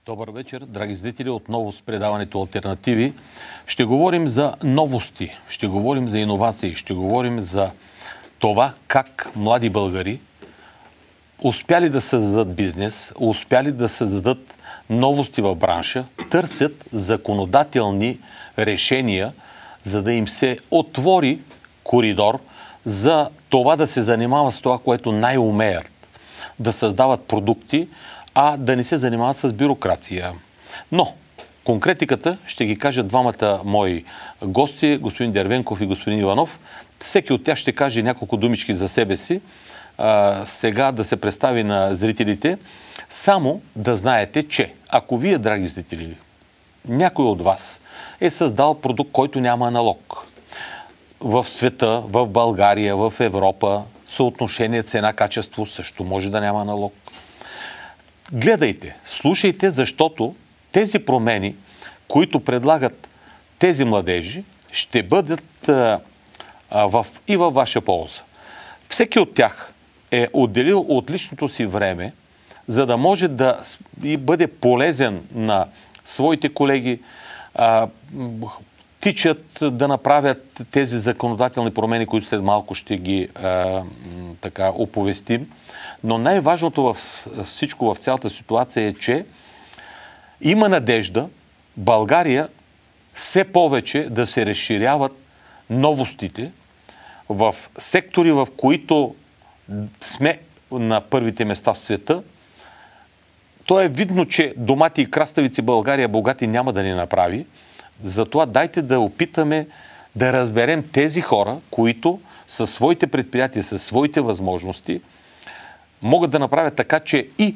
Добър вечер, драги зрители, отново с предаването Алтернативи. Ще говорим за новости, ще говорим за иновации, ще говорим за това как млади българи успяли да създадат бизнес, успяли да създадат новости в бранша, търсят законодателни решения, за да им се отвори коридор за това да се занимават с това, което най-умеят, да създават продукти, а да не се занимават с бюрокрация. Но конкретиката ще ги кажат двамата мои гости, господин Дервенков и господин Иванов. Всеки от тях ще каже няколко думички за себе си. Сега да се представи на зрителите. Само да знаете, че ако вие, драги зрители, някой от вас е създал продукт, който няма аналог в света, в България, в Европа, съотношение цена-качество също може да няма аналог. Гледайте, слушайте, защото тези промени, които предлагат тези младежи, ще бъдат и във ваша полза. Всеки от тях е отделил от личното си време, за да може да бъде полезен на своите колеги, тичат да направят тези законодателни промени, които след малко ще ги оповестим. Но най-важното в всичко, в цялата ситуация е, че има надежда България все повече да се разширяват новостите в сектори, в които сме на първите места в света. То е видно, че домати и краставици България богати няма да ни направи. Затова дайте да опитаме да разберем тези хора, които със своите предприятия, със своите възможности могат да направят така, че и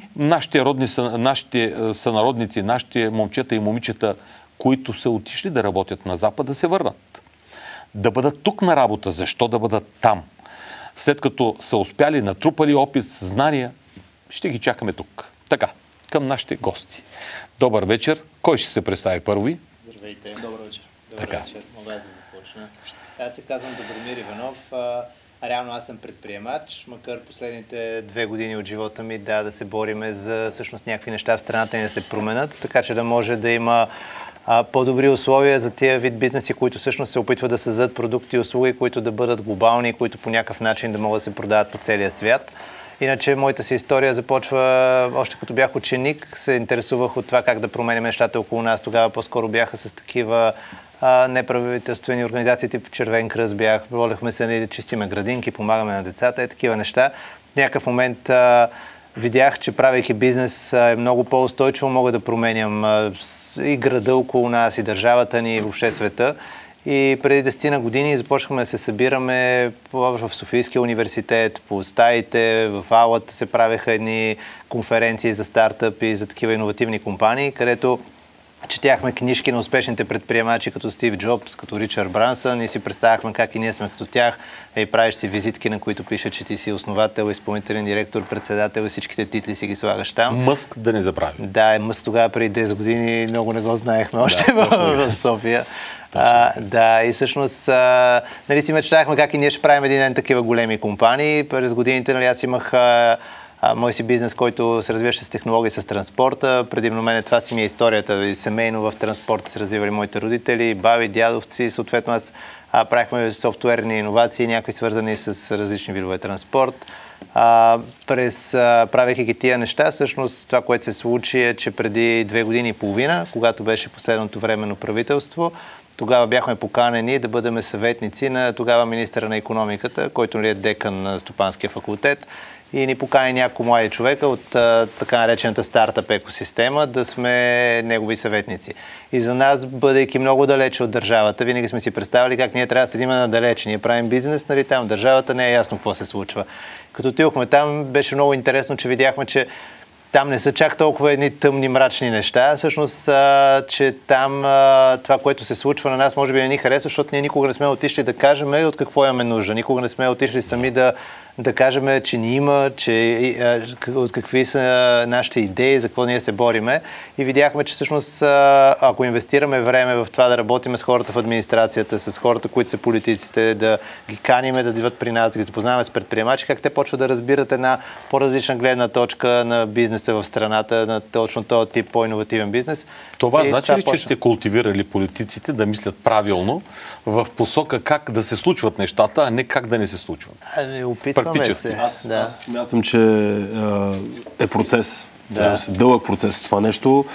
нашите сънародници, нашите момчета и момичета, които са отишли да работят на Запад, да се върнат. Да бъдат тук на работа. Защо да бъдат там? След като са успяли, натрупали опит, знания, ще ги чакаме тук. Така, към нашите гости. Добър вечер. Кой ще се представи първи? Здравейте, добър вечер. Добър така. Вечер. Мога да започна. Аз се казвам Добромир Иванов. Реално аз съм предприемач, макар последните 2 години от живота ми да се бориме за всъщност някакви неща в страната ни да се променят, така че да може да има по-добри условия за тия вид бизнеси, които всъщност се опитват да създадат продукти и услуги, които да бъдат глобални, които по някакъв начин да могат да се продават по целия свят. Иначе моята си история започва още като бях ученик, се интересувах от това как да променим нещата около нас. Тогава по-скоро бяха с такива неправителствени организации, тип Червен кръст бях, волехме се да чистиме градинки, помагаме на децата и такива неща. В някакъв момент видях, че правейки бизнес е много по-устойчиво, мога да променям и града около нас, и държавата ни, и въобще света. И преди 10 години започнахме да се събираме в Софийския университет, по стаите, в аулата се правеха едни конференции за стартъпи, за такива иновативни компании, където четяхме книжки на успешните предприемачи като Стив Джобс, като Ричард Брансън и си представяхме как и ние сме като тях. И правиш си визитки, на които пише, че ти си основател, изпълнителен директор, председател и всичките титли си ги слагаш там. Мъск да не забравим. Да, Мъск тогава преди 10 години много не го знаехме още в София. Да, и всъщност си мечтаяхме как и ние ще правим един ден такива големи компании. През годините аз имах мой си бизнес, който се развиваше с технологии, с транспорта. Предимно мене това си ми е историята. И семейно в транспорта се развивали моите родители, баби, дядовци. Съответно аз правихме софтуерни иновации, някакви свързани с различни видове транспорт. Правейки ги тия неща, всъщност това, което се случи е, че преди 2 години и половина, когато беше последното временно правителство, тогава бяхме поканени да бъдем съветници на тогава министъра на икономиката, който е декан на Стопанския факултет. И ни покани няколко млади човека от така наречената стартъп екосистема да сме негови съветници. И за нас, бъдейки много далече от държавата, винаги сме си представили как ние трябва да седим надалече. Ние правим бизнес, нали, там държавата не е ясно какво се случва. Като отидохме там, беше много интересно, че видяхме, че там не са чак толкова едни тъмни, мрачни неща. Всъщност, че там това, което се случва на нас, може би не ни харесва, защото ние никога не сме отишли да кажем от какво имаме нужда. Никога не сме отишли сами да да кажем, че ни има, от какви са нашите идеи, за какво ние се бориме. И видяхме, че всъщност, ако инвестираме време в това да работим с хората в администрацията, с хората, които са политиците, да ги каниме да идват при нас, да ги запознаваме с предприемачи, как те почват да разбират една по-различна гледна точка на бизнеса в страната, на точно този тип по-инновативен бизнес. Това значи ли, че сте култивирали политиците да мислят правилно в посока как да се случват нещата, а не как да не се случват? Опитваме се. Аз смятам, че е процес. Дълъг процес това нещо.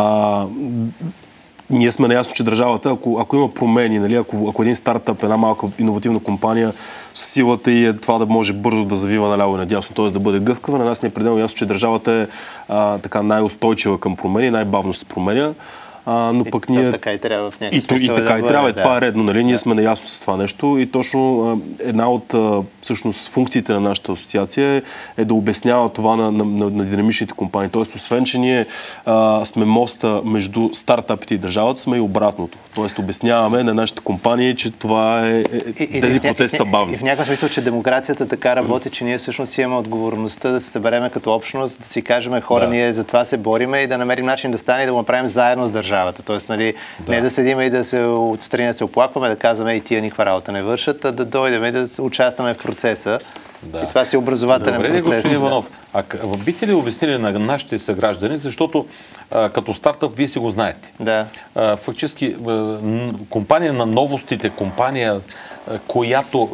Ние сме наясно, че държавата, ако има промени, нали, ако един стартъп, една малка иновативна компания, силата и е това да може бързо да завива наляво и надясно, т.е. да бъде гъвкава, на нас ни е пределно ясно, че държавата е така най-устойчива към промени, най-бавно се променя. Но пък ние... така и трябва в някакъв смисъл. И така и трябва. Това е редно, нали? Ние сме наясно с това нещо. И точно една от всъщност функциите на нашата асоциация е да обяснява това на динамичните компании. Тоест, освен, че ние сме моста между стартъпите и държавата, сме и обратното. Тоест, обясняваме на нашите компании, че това тези процеси са бавни. И в някакъв смисъл, че демокрацията така работи, че ние всъщност имаме отговорността да се събереме като общност, да си кажем, хора, ние за това се бориме и да намерим начин да стане и да го направим заедно с държавата. Тоест, нали, не да седим и да се отстрани, да се оплакваме, да казваме и тия никаква работа не вършат, а да дойдем и да участваме в процеса. И това си образователен процес. Добре, господин Иванов, бихте ли обяснили на нашите съграждани, защото като стартъп вие си го знаете. Фактически компания на новостите, компания, която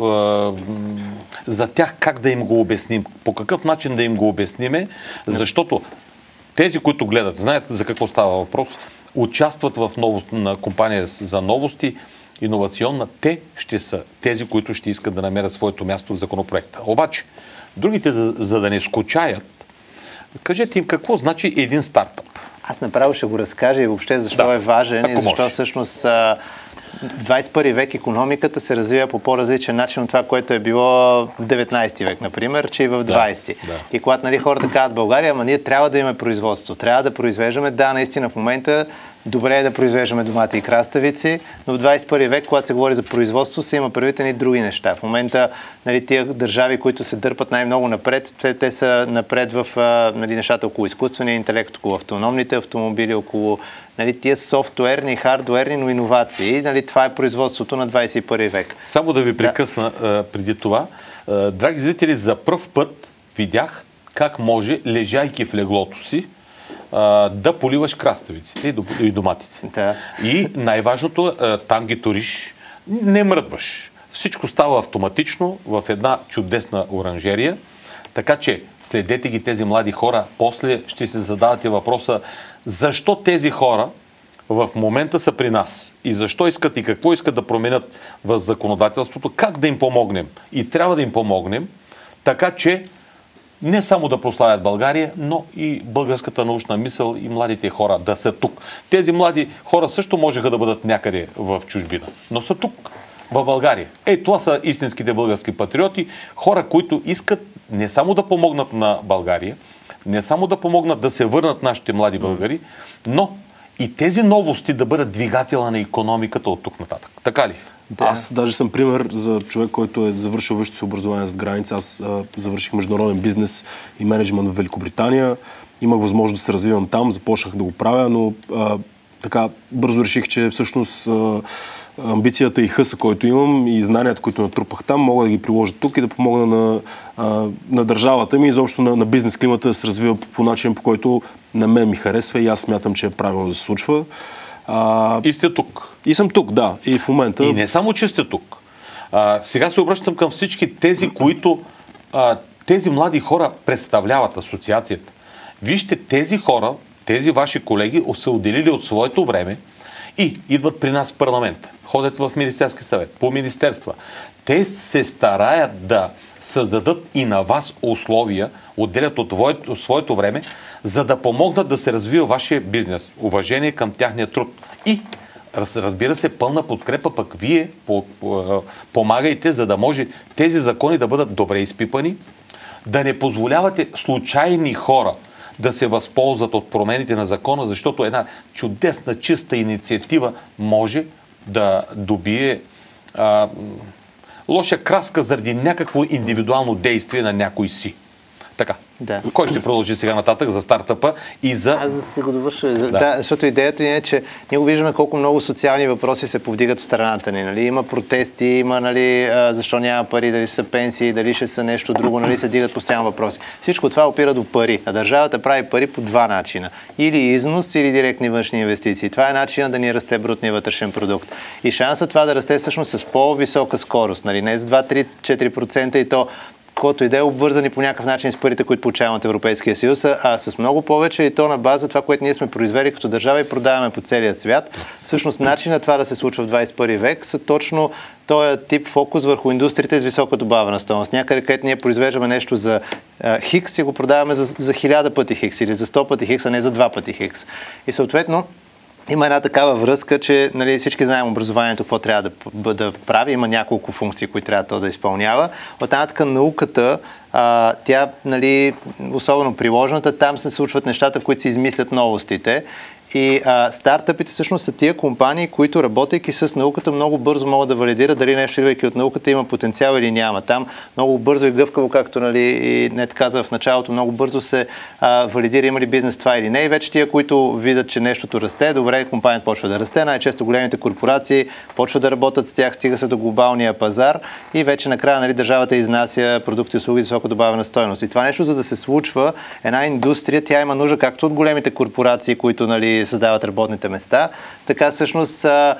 за тях как да им го обясним, по какъв начин да им го обясниме, защото тези, които гледат, знаят за какво става въпрос, участват в на компания за новости, иновационна, те ще са тези, които ще искат да намерят своето място в законопроекта. Обаче, другите, за да не скучаят, кажете им какво значи един стартъп. Аз направо ще го разкажа и въобще защо е важен и защо всъщност в 21 век икономиката се развива по по-различен начин от това, което е било в 19 век, например, че и в 20. И когато хората казват България, ама ние трябва да имаме производство, трябва да произвеждаме. Да, наистина в момента добре е да произвеждаме домати и краставици, но в 21 век, когато се говори за производство, се има предвид и други неща. В момента тия държави, които се дърпат най-много напред, те са напред в нещата около изкуствения интелект, около автономните автомобили, около тия софтуерни, хардуерни, но иновации. Това е производството на 21 век. Само да ви прекъсна преди това. Драги зрители, за пръв път видях как може, лежайки в леглото си, да поливаш краставиците и доматите. И най-важното, там ги туриш, не мръдваш. Всичко става автоматично в една чудесна оранжерия. Така че следете ги тези млади хора. После ще се задавате въпроса защо тези хора в момента са при нас и защо искат и какво искат да променят в законодателството, как да им помогнем. И трябва да им помогнем, така че не само да прославят България, но и българската научна мисъл и младите хора да са тук. Тези млади хора също можеха да бъдат някъде в чужбина, но са тук, в България. Това са истинските български патриоти, хора, които искат не само да помогнат на България, не само да помогнат да се върнат нашите млади българи, но и тези новости да бъдат двигателя на икономиката от тук нататък. Така ли? Аз даже съм пример за човек, който е завършил висшето си образование зад граница. Аз завърших международен бизнес и менеджмент в Великобритания. Имах възможност да се развивам там, започнах да го правя, но така бързо реших, че всъщност амбицията и хъса, който имам и знанията, които натрупах там, мога да ги приложа тук и да помогна на държавата ми и изобщо на бизнес климата да се развива по начин, по който на мен ми харесва и аз смятам, че е правилно да се случва. И сте тук. И съм тук, да. И в момента... И не само, че сте тук. Сега се обръщам към всички тези, които тези млади хора представляват асоциацията. Вижте, тези хора, тези ваши колеги са отделили от своето време и идват при нас в парламента. Ходят в Министерски съвет, по министерства. Те се стараят да създадат и на вас условия, отделят от своето време, за да помогнат да се развива вашия бизнес. Уважение към тяхния труд. И, разбира се, пълна подкрепа, пък вие помагайте, за да може тези закони да бъдат добре изпипани, да не позволявате случайни хора да се възползват от промените на закона, защото една чудесна, чиста инициатива може да добие лоша краска заради някакво индивидуално действие на някой си. Така. Да. Кой ще продължи сега нататък за стартъпа и за... Аз да си го довърша. Да, защото идеята е, че ние го виждаме колко много социални въпроси се повдигат в страната ни. Нали? Има протести, има защо няма пари, дали са пенсии, дали ще са нещо друго, нали се дигат постоянно въпроси. Всичко това опира до пари. А държавата прави пари по два начина. Или износ, или директни външни инвестиции. Това е начинът да ни расте брутния вътрешен продукт. И шансът това да расте всъщност с по-висока скорост. Нали? Не с 2-3-4% и то който и да е обвързани по някакъв начин с парите, които получаваме от Европейския съюз, а с много повече и то на база това, което ние сме произвели като държава и продаваме по целия свят. Всъщност начинът това да се случва в 21 век са точно този тип фокус върху индустриите с висока добавена стойност. Някъде, където ние произвеждаме нещо за хикс и го продаваме за 1000 пъти хикс или за 100 пъти хикс, а не за 2 пъти хикс. И съответно има една такава връзка, че нали, всички знаем образованието, какво трябва да прави. Има няколко функции, които трябва то да изпълнява. От нататък науката, тя, нали, особено приложената, там се случват нещата, в които се измислят новостите. И стартъпите всъщност са тия компании, които работейки с науката много бързо могат да валидират дали нещо, идвайки от науката, има потенциал или няма. Там много бързо и гъвкаво, както нали, и не каза в началото, много бързо се валидира има ли бизнес това или не. И вече тия, които видят, че нещото расте, добре, компанията почва да расте. Най-често големите корпорации почват да работят с тях, стига се до глобалния пазар и вече накрая нали, държавата изнася продукти и услуги с висока добавена стойност. И това нещо, за да се случва, една индустрия, тя има нужда както от големите корпорации, които нали, създават работните места, така всъщност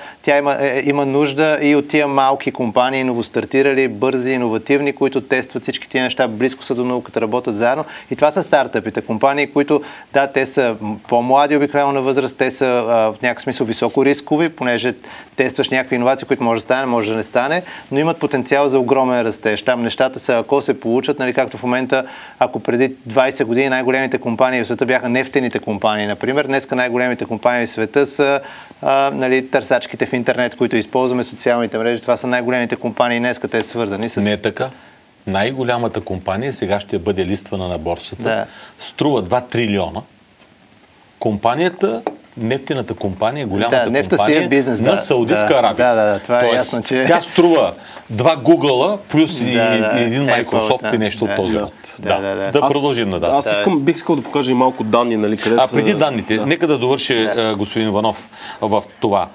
тя има нужда и от тия малки компании, новостартирали, бързи, иновативни, които тестват всички тия неща, близко са до науката, работят заедно. И това са стартъпите. Компании, които, да, те са по-млади обикновено на възраст, те са в някакъв смисъл високо рискови, понеже тестваш някакви иновации, които може да стане, може да не стане, но имат потенциал за огромен растеж. Там нещата са, ако се получат, нали, както в момента, ако преди 20 години най-големите компании в света бяха нефтените компании, например, днеска най-големите компании в света са нали, търсачките в интернет, които използваме, социалните мрежи. Това са най-големите компании днеска, те са свързани с... Не е така. Най-голямата компания сега ще бъде листвана на борсата. Да. Струва 2 трилиона. Компанията, нефтената компания, голямата компания бизнес, на Саудитска Арабия. Да, това е ясно, че... Тя струва 2 Google плюс един Microsoft и нещо от този род. Да продължим надале. Аз бих искал да покажа и малко данни, нали, къде са... преди данните, нека да довърши господин Иванов в това.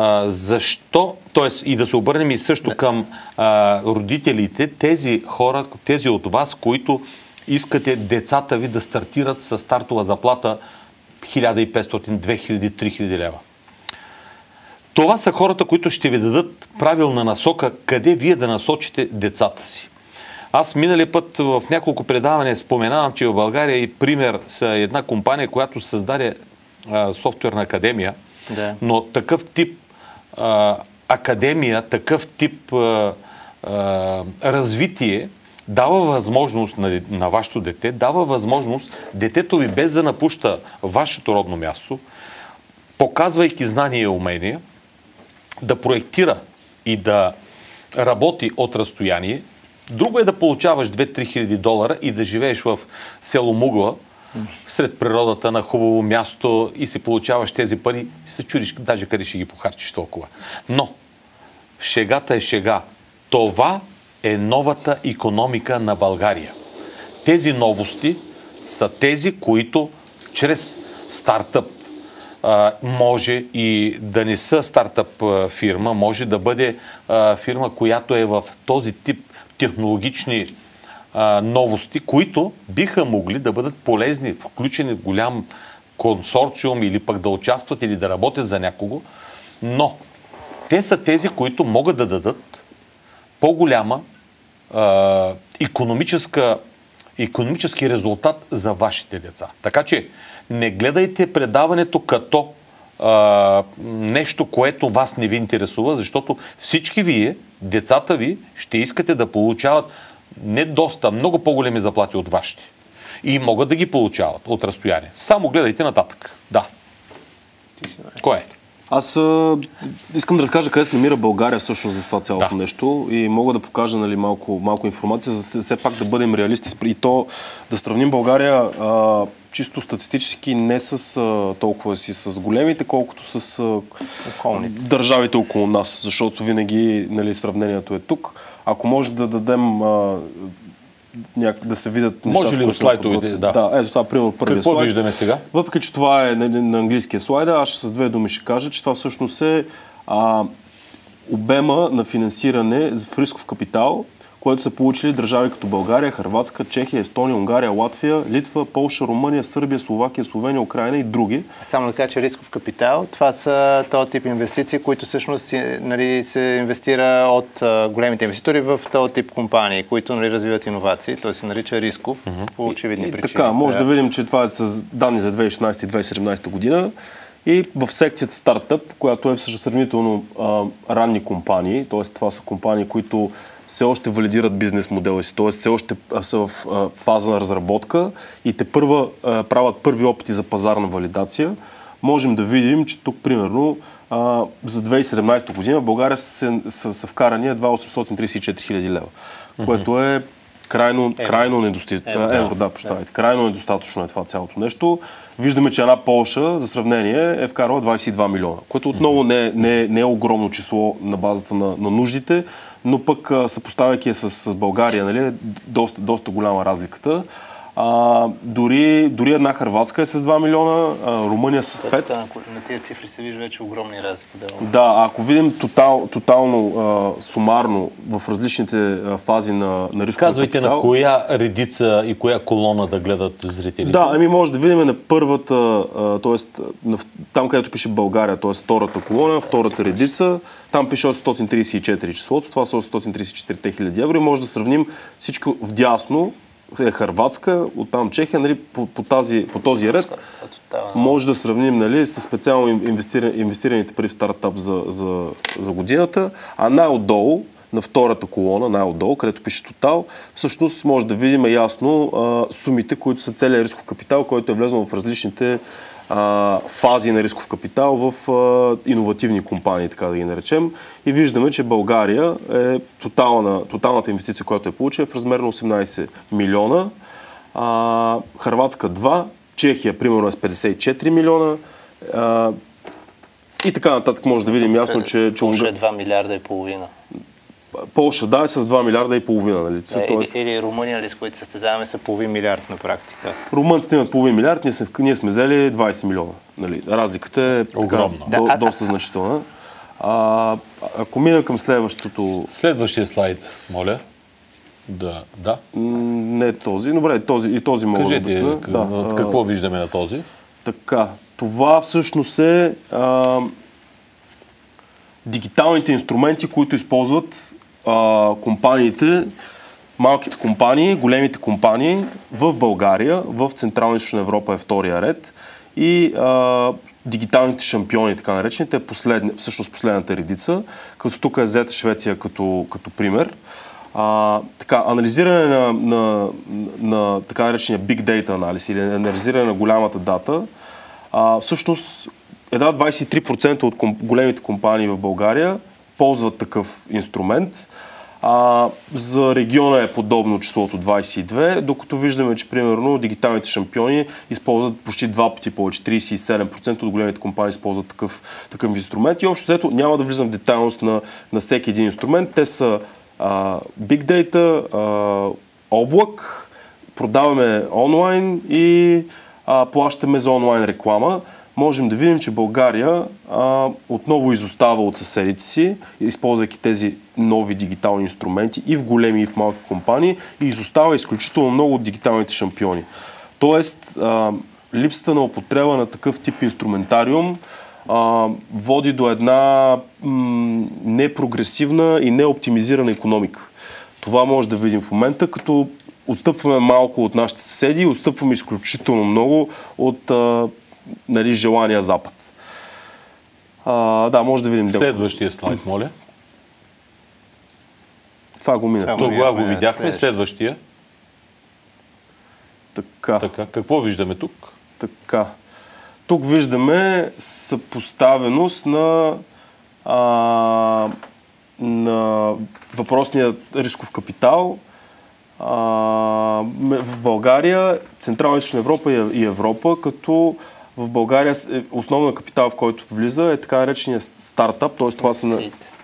Защо, т.е. и да се обърнем и също към родителите, тези хора, тези от вас, които искате децата ви да стартират с стартова заплата 1500, 2000, 3000 лева. Това са хората, които ще ви дадат правилна насока, къде вие да насочите децата си. Аз миналия път в няколко предавания споменавам, че в България и пример са една компания, която създаде софтуерна академия, но такъв тип академия, такъв тип развитие дава възможност на вашето дете, дава възможност детето ви без да напуща вашето родно място, показвайки знания и умения, да проектира и да работи от разстояние. Друго е да получаваш 2-3 хиляди долара и да живееш в село Мугла, сред природата на хубаво място и си получаваш тези пари и се чудиш даже къде ще ги похарчиш толкова. Но шегата е шега. Това е новата икономика на България. Тези новости са тези, които чрез стартъп може и да не са стартъп фирма, може да бъде фирма, която е в този тип технологични новости, които биха могли да бъдат полезни, включени в голям консорциум или пък да участват или да работят за някого, но те са тези, които могат да дадат по-голяма икономически резултат за вашите деца. Така че не гледайте предаването като нещо, което вас не ви интересува, защото всички вие, децата ви, ще искате да получават не доста, много по-големи заплати от вашите. И могат да ги получават от разстояние. Само гледайте нататък. Да. Кое е? Аз искам да разкажа къде се намира България всъщност в това цялото нещо и мога да покажа нали, малко информация, за все пак да бъдем реалисти и то да сравним България чисто статистически не с толкова си с големите, колкото с държавите около нас, защото винаги нали, сравнението е тук. Ако може да дадем да се видят нещата. Може ли слайдовете? Да, ето това примерно първия Какво слайд. виждаме сега? Въпреки, че това е на английския слайд, аз с две думи ще кажа, че това всъщност е обема на финансиране в рисков капитал, което са получили държави като България, Хърватска, Чехия, Естония, Унгария, Латвия, Литва, Полша, Румъния, Сърбия, Словакия, Словения, Украина и други. Само да кажа, че рисков капитал, това са този тип инвестиции, които всъщност нали, се инвестира от големите инвеститори в този тип компании, които нали, развиват иновации. Той се нарича рисков по очевидни причини. Така, може да видим, че това е с данни за 2016 и 2017 година. И в секцията стартъп, която е всъщност сравнително ранни компании, т.е. това са компании, които все още валидират бизнес модела си, т.е. все още са в фаза на разработка и те правят първи опити за пазарна валидация, можем да видим, че тук примерно за 2017 година в България са вкарани едва 834 хиляди лева, което е крайно недостатъчно е това цялото нещо. Виждаме, че една Полша, за сравнение, е вкарала 22 милиона, което отново не е огромно число на базата на нуждите, но пък съпоставяйки с България, нали, доста голяма разликата. Дори една Хърватска е с 2 милиона, Румъния с 5. На тези цифри се вижда вече огромни разлики. Да, ако видим тотално, сумарно в различните фази на рисковия Казвайте капитал. На коя редица и коя колона да гледат зрителите? Да, може да видим на първата, т.е. там където пише България, т.е. втората колона, втората редица, там пише 834 числото, това са 834 хиляди евро и може да сравним всичко вдясно, е Хърватска, оттам Чехия, нали, по този ред може да сравним нали, с специално инвестираните пари в стартап за годината, а най-отдолу, на втората колона, най-отдолу, където пише Тотал, всъщност може да видим ясно сумите, които са целият рисков капитал, който е влезнал в различните фази на рисков капитал в иновативни компании, така да ги наречем. И виждаме, че България е тоталната инвестиция, която е получила, в размер на 18 милиона. Хърватска 2, Чехия примерно е с 54 милиона. И така нататък може да видим ясно, че... Полша е 2 милиарда и половина. Полша, да, е с 2 милиарда и половина. Нали? Или Румъния, с които състезаваме, са половин милиард на практика. Румънците имат половин милиард, ние сме взели 20 милиона. Нали? Разликата е така, доста значителна. Ако мина към следващото... Следващия слайд, моля. Да. Не този. Добре, и този мога да обясня. Какво виждаме на този? Така, това всъщност е дигиталните инструменти, които използват компаниите, малките компании, големите компании в България, в Централна и Източна Европа е втория ред и дигиталните шампиони, така наречените, всъщност последната редица, като тук е взета Швеция като пример. Анализиране на така наречения Big Data анализ или анализиране на голямата дата, всъщност едва 23% от големите компании в България ползват такъв инструмент. За региона е подобно числото 22, докато виждаме, че примерно дигиталните шампиони използват почти 2 пъти повече, 37% от големите компании използват такъв инструмент. И общо взето няма да влизам в детайлност на всеки един инструмент. Те са Big Data, облак, продаваме онлайн и плащаме за онлайн реклама. Можем да видим, че България отново изостава от съседите си, използвайки тези нови дигитални инструменти и в големи, и в малки компании, и изостава изключително много от дигиталните шампиони. Тоест, липсата на употреба на такъв тип инструментариум води до една непрогресивна и неоптимизирана икономика. Това може да видим в момента, като отстъпваме малко от нашите съседи и отстъпваме изключително много от желания Запад. Може да видим. Следващия слайд, моля. Това го мина. Това го видяхме. Следващия. Така. Какво виждаме тук? Така. Тук виждаме съпоставеност на въпросния рисков капитал в България, Централна и Източна Европа и Европа, като в България основна капитал, в който влиза, е така наречения стартап, т.е. това са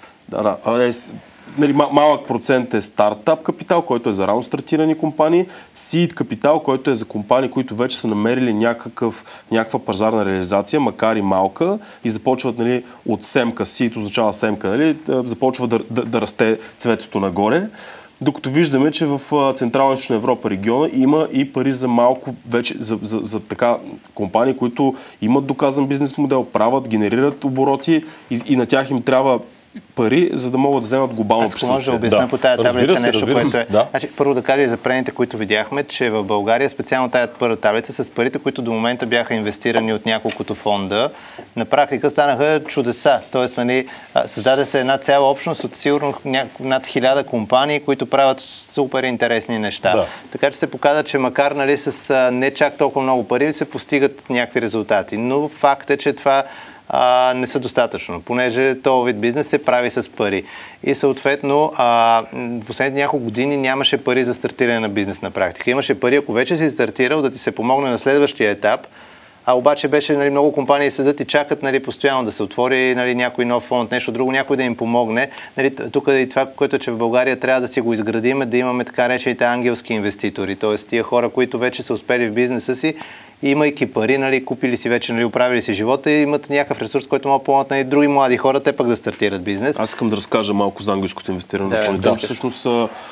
малък процент е стартап капитал, който е за рано стартирани компании, seed капитал, който е за компании, които вече са намерили някаква пазарна реализация, макар и малка, и започват, нали, от семка, seed означава семка, нали, започва да расте цветето нагоре. Докато виждаме, че в Централна и Източна Европа региона има и пари за малко вече, за така компании, които имат доказан бизнес модел, правят, генерират обороти и на тях им трябва пари, за да могат да вземат глобално присъствие. Аз може да обясня по тази таблица нещо, което е... Да. Значи, първо да кажа и за прените, които видяхме, че в България специално тази първа таблица с парите, които до момента бяха инвестирани от няколкото фонда, на практика станаха чудеса. Тоест, нали, създаде се една цяла общност от сигурно над 1000 компании, които правят супер интересни неща. Да. Така че се показва, че макар, нали, с не чак толкова много пари се постигат някакви резултати. Но факт е, че това не са достатъчно, понеже този вид бизнес се прави с пари. И съответно, последните няколко години нямаше пари за стартиране на бизнес на практика. Имаше пари, ако вече си стартирал, да ти се помогне на следващия етап, обаче беше, нали, много компании седат и чакат, нали, постоянно да се отвори, нали, някой нов фонд, нещо друго, някой да им помогне. Нали, тук и това, което е, че в България трябва да си го изградиме, да имаме така речените ангелски инвеститори, т.е. тия хора, които вече са успели в бизнеса си, имайки пари, нали, купили си вече, нали, оправили си живота и имат някакъв ресурс, който могат да помогнат, нали, други млади хора, те пък да стартират бизнес. Аз искам да разкажа малко за ангелското инвестиране. Всъщност,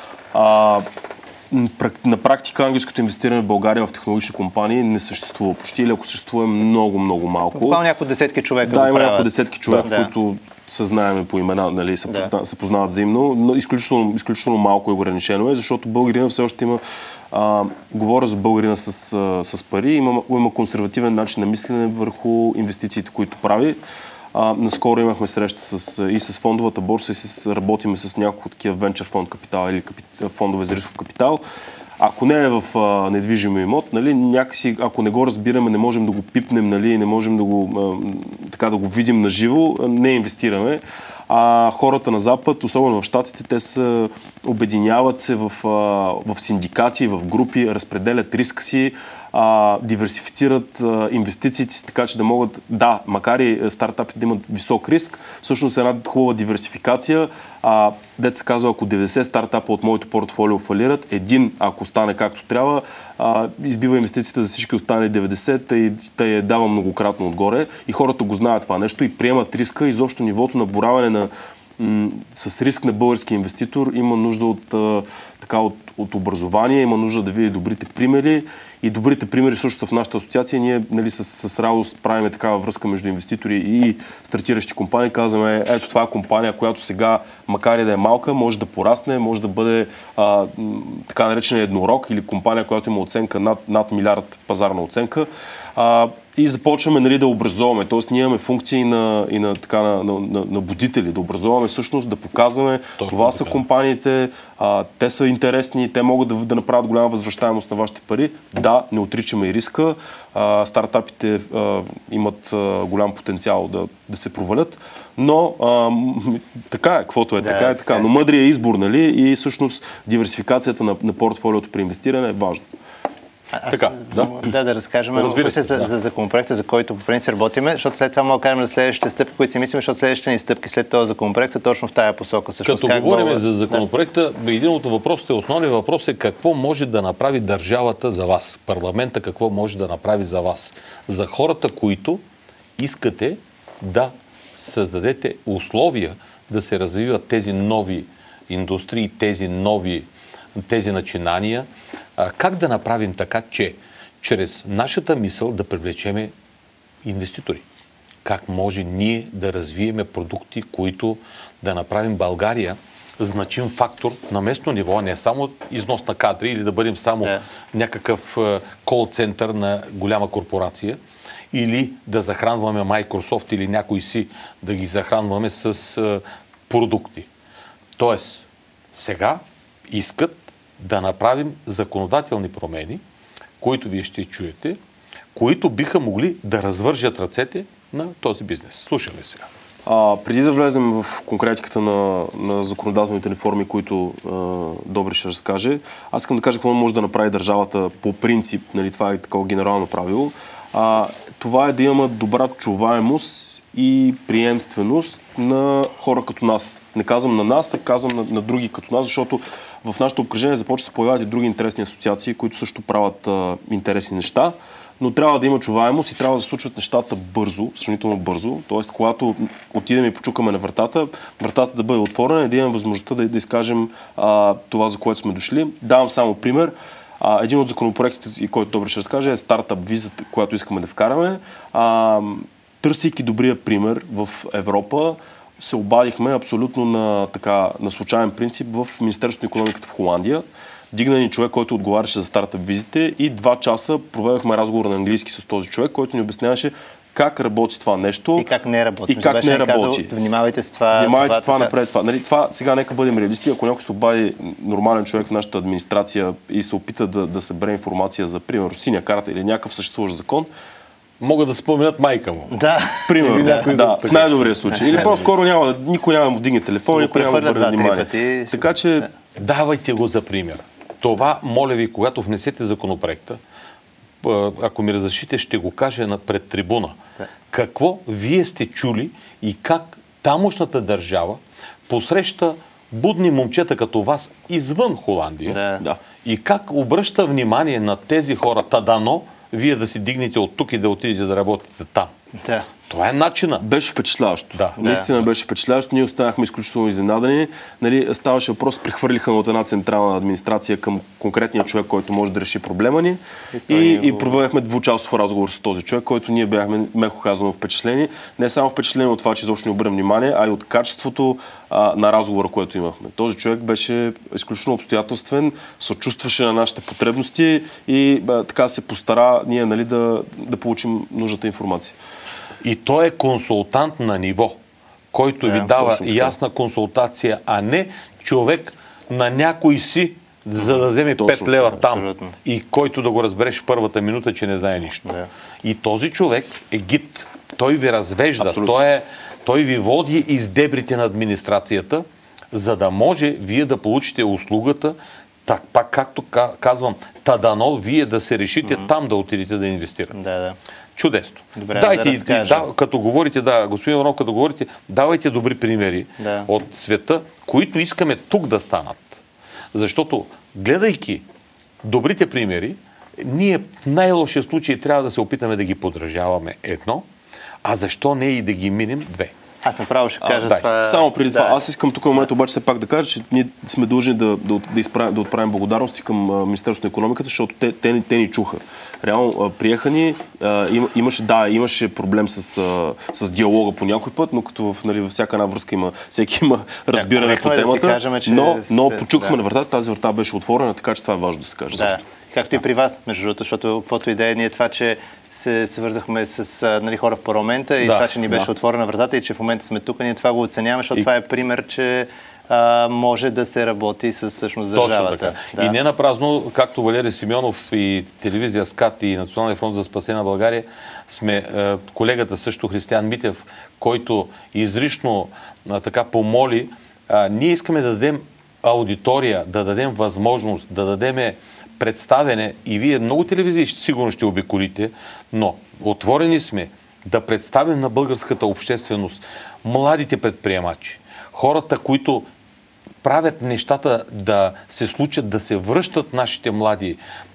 на практика ангелското инвестиране в България в технологични компании не съществува почти, или ако съществува много, много малко. Буквално няколко десетки човека. Да, има няколко десетки човека, които се знаем по имена, нали, се познават взаимно, но изключително малко е ограничено е, защото българина все още има, говоря за българина с пари, има консервативен начин на мислене върху инвестициите, които прави. Наскоро имахме среща и с фондовата борса, и работиме с няколко такива венчър фонд капитал или фондове за рисков капитал. Ако не е в недвижим имот, нали, някакси, ако не го разбираме, не можем да го пипнем, нали, не можем да го видим на живо, не инвестираме. Хората на Запад, особено в Щатите, те се обединяват се в синдикати, в групи, разпределят риска си, диверсифицират инвестициите си, така че да могат, макар и стартапите да имат висок риск, всъщност една хубава диверсификация. Дето се казва, ако 90 стартапа от моето портфолио фалират, един, ако стане както трябва, избива инвестициите за всички останали 90 и те я дава многократно отгоре. И хората го знаят това нещо и приемат риска. Изобщо нивото на боравене с риск на български инвеститор има нужда от образование, има нужда да види добрите примери. И добрите примери също са в нашата асоциация. Ние, нали, с радост правим такава връзка между инвеститори и стартиращи компании. Казваме, ето това е компания, която сега, макар и да е малка, може да порасне, може да бъде така наречен еднорог или компания, която има оценка над милиард пазарна оценка. И започваме, нали, да образоваме. Тоест, ние имаме функции на будители, да образоваме всъщност, да показваме това са компаниите, те са интересни, те могат да направят голяма възвръщаемост на вашите пари. Да, не отричаме и риска. Стартапите имат голям потенциал да се провалят, но така е, каквото е, така е така. Но мъдрият избор, нали, и всъщност диверсификацията на портфолиото при инвестиране е важно. Да разкажем за законопроекта, за който по принцип работиме, защото след това мога да кажем за следващите стъпки, които си мислим, защото следващите ни стъпки след този законопроект са точно в тая посока. Като говорим за законопроекта, един от въпросите, основният въпрос е какво може да направи държавата за вас, парламента какво може да направи за вас, за хората, които искате да създадете условия да се развиват тези нови индустрии, тези начинания. Как да направим така, че чрез нашата мисъл да привлечеме инвеститори? Как може ние да развиеме продукти, които да направим България значим фактор на местно ниво, не само износ на кадри или да бъдем само някакъв кол-център на голяма корпорация, или да захранваме Microsoft или някой си да ги захранваме с продукти. Тоест, сега искат да направим законодателни промени, които вие ще чуете, които биха могли да развържат ръцете на този бизнес. Слушаме сега. Преди да влезем в конкретиката на законодателните реформи, които Добри ще разкаже, аз искам да кажа какво може да направи държавата по принцип, нали, това е такова генерално правило. Това е да има добра чуваемост и приемственост на хора като нас. Не казвам на нас, а казвам на други като нас, защото в нашето обкръжение започва да се появяват и други интересни асоциации, които също правят интересни неща, но трябва да има чуваемост и трябва да се случват нещата бързо, сравнително бързо. Тоест, когато отидем и почукаме на вратата да бъде отворена и да имаме възможността да изкажем това, за което сме дошли. Давам само пример. Един от законопроектите, който Добре ще разкаже, е стартъп визата, която искаме да вкараме. Търсейки добрия пример в Европа, се обадихме абсолютно на случайен принцип в Министерството на икономиката в Холандия. Дигна ни човек, който отговаряше за стартъп визите и 2 часа проведохме разговор на английски с този човек, който ни обясняваше как работи това нещо. И как не работи. И как не работи. Казал, внимавайте с това. Внимавайте с това, напред това. Нали, това. Сега нека бъдем реалисти. Ако някой се обади нормален човек в нашата администрация и се опита да събере информация за, примерно, синя карта или някакъв съществуващ закон, могат да споменат майка му. Да. Примерно, да, в най-добрия случай. Или по-скоро никой няма да му вдигне телефон, никой няма да обърне внимание. Така че... Давайте го за пример. Това, моля ви, когато внесете законопроекта, ако ми разрешите, ще го кажа пред трибуна. Да. Какво вие сте чули и как тамошната държава посреща будни момчета като вас извън Холандия и как обръща внимание на тези хора, дано вие да си дигнете от тук и да отидете да работите там. Да. Това е начина. Беше впечатляващо. Наистина беше впечатляващо. Ние останахме изключително изненадани. Нали, ставаше въпрос, прехвърлиха от една централна администрация към конкретния човек, който може да реши проблема ни. И проведахме 2-часов разговор с този човек, който ние бяхме, меко казано, впечатлени. Не само впечатлени от това, че изобщо не обърнем внимание, а и от качеството на разговора, който имахме. Този човек беше изключително обстоятелствен, съчувстваше на нашите потребности и така се постара ние, нали, да получим нужната информация. И той е консултант на ниво, който ви дава ясна консултация, а не човек на някой си, за да вземе 5 лева там. Абсолютно. И който да го разбереш в първата минута, че не знае нищо. Да. И този човек е гид. Той ви развежда. Той ви води из дебрите на администрацията, за да може вие да получите услугата, пак както казвам, дано вие да се решите там да отидете да инвестирате. Да. Чудесно. Добре, дайте, като говорите, господин Иванов, като говорите, давайте добри примери от света, които искаме тук да станат. Защото, гледайки добрите примери, ние в най-лошия случай трябва да се опитаме да ги подражаваме едно, а защо не и да ги минем 2. Аз направо ще кажа това. Само преди това. Аз искам тук в момента обаче все пак да кажа, че ние сме дължни да отправим благодарности към Министерството на икономиката, защото те ни чуха. Реално приеха ни, имаше проблем с диалога по някой път, но като във всяка една връзка всеки има разбиране по темата, но почукахме на вратата, тази врата беше отворена, така че това е важно да се каже. Да. Както и при вас, между другото, защото каквото идея ни е това, че се свързахме с хора в парламента и това, че ни беше отворена вратата и че в момента сме тук, ние това го оценяваме, защото това е пример, че може да се работи с всъщност държавата. Да. И не напразно, както Валери Симеонов и телевизия СКАТ и Националния фронт за спасение на България, сме колегата също Християн Митев, който изрично така помоли. Ние искаме да дадем аудитория, да дадем възможност, да дадем представяне и вие много телевизии сигурно ще обиколите, но отворени сме да представим на българската общественост младите предприемачи, хората, които правят нещата да се случат, да се връщат нашите млади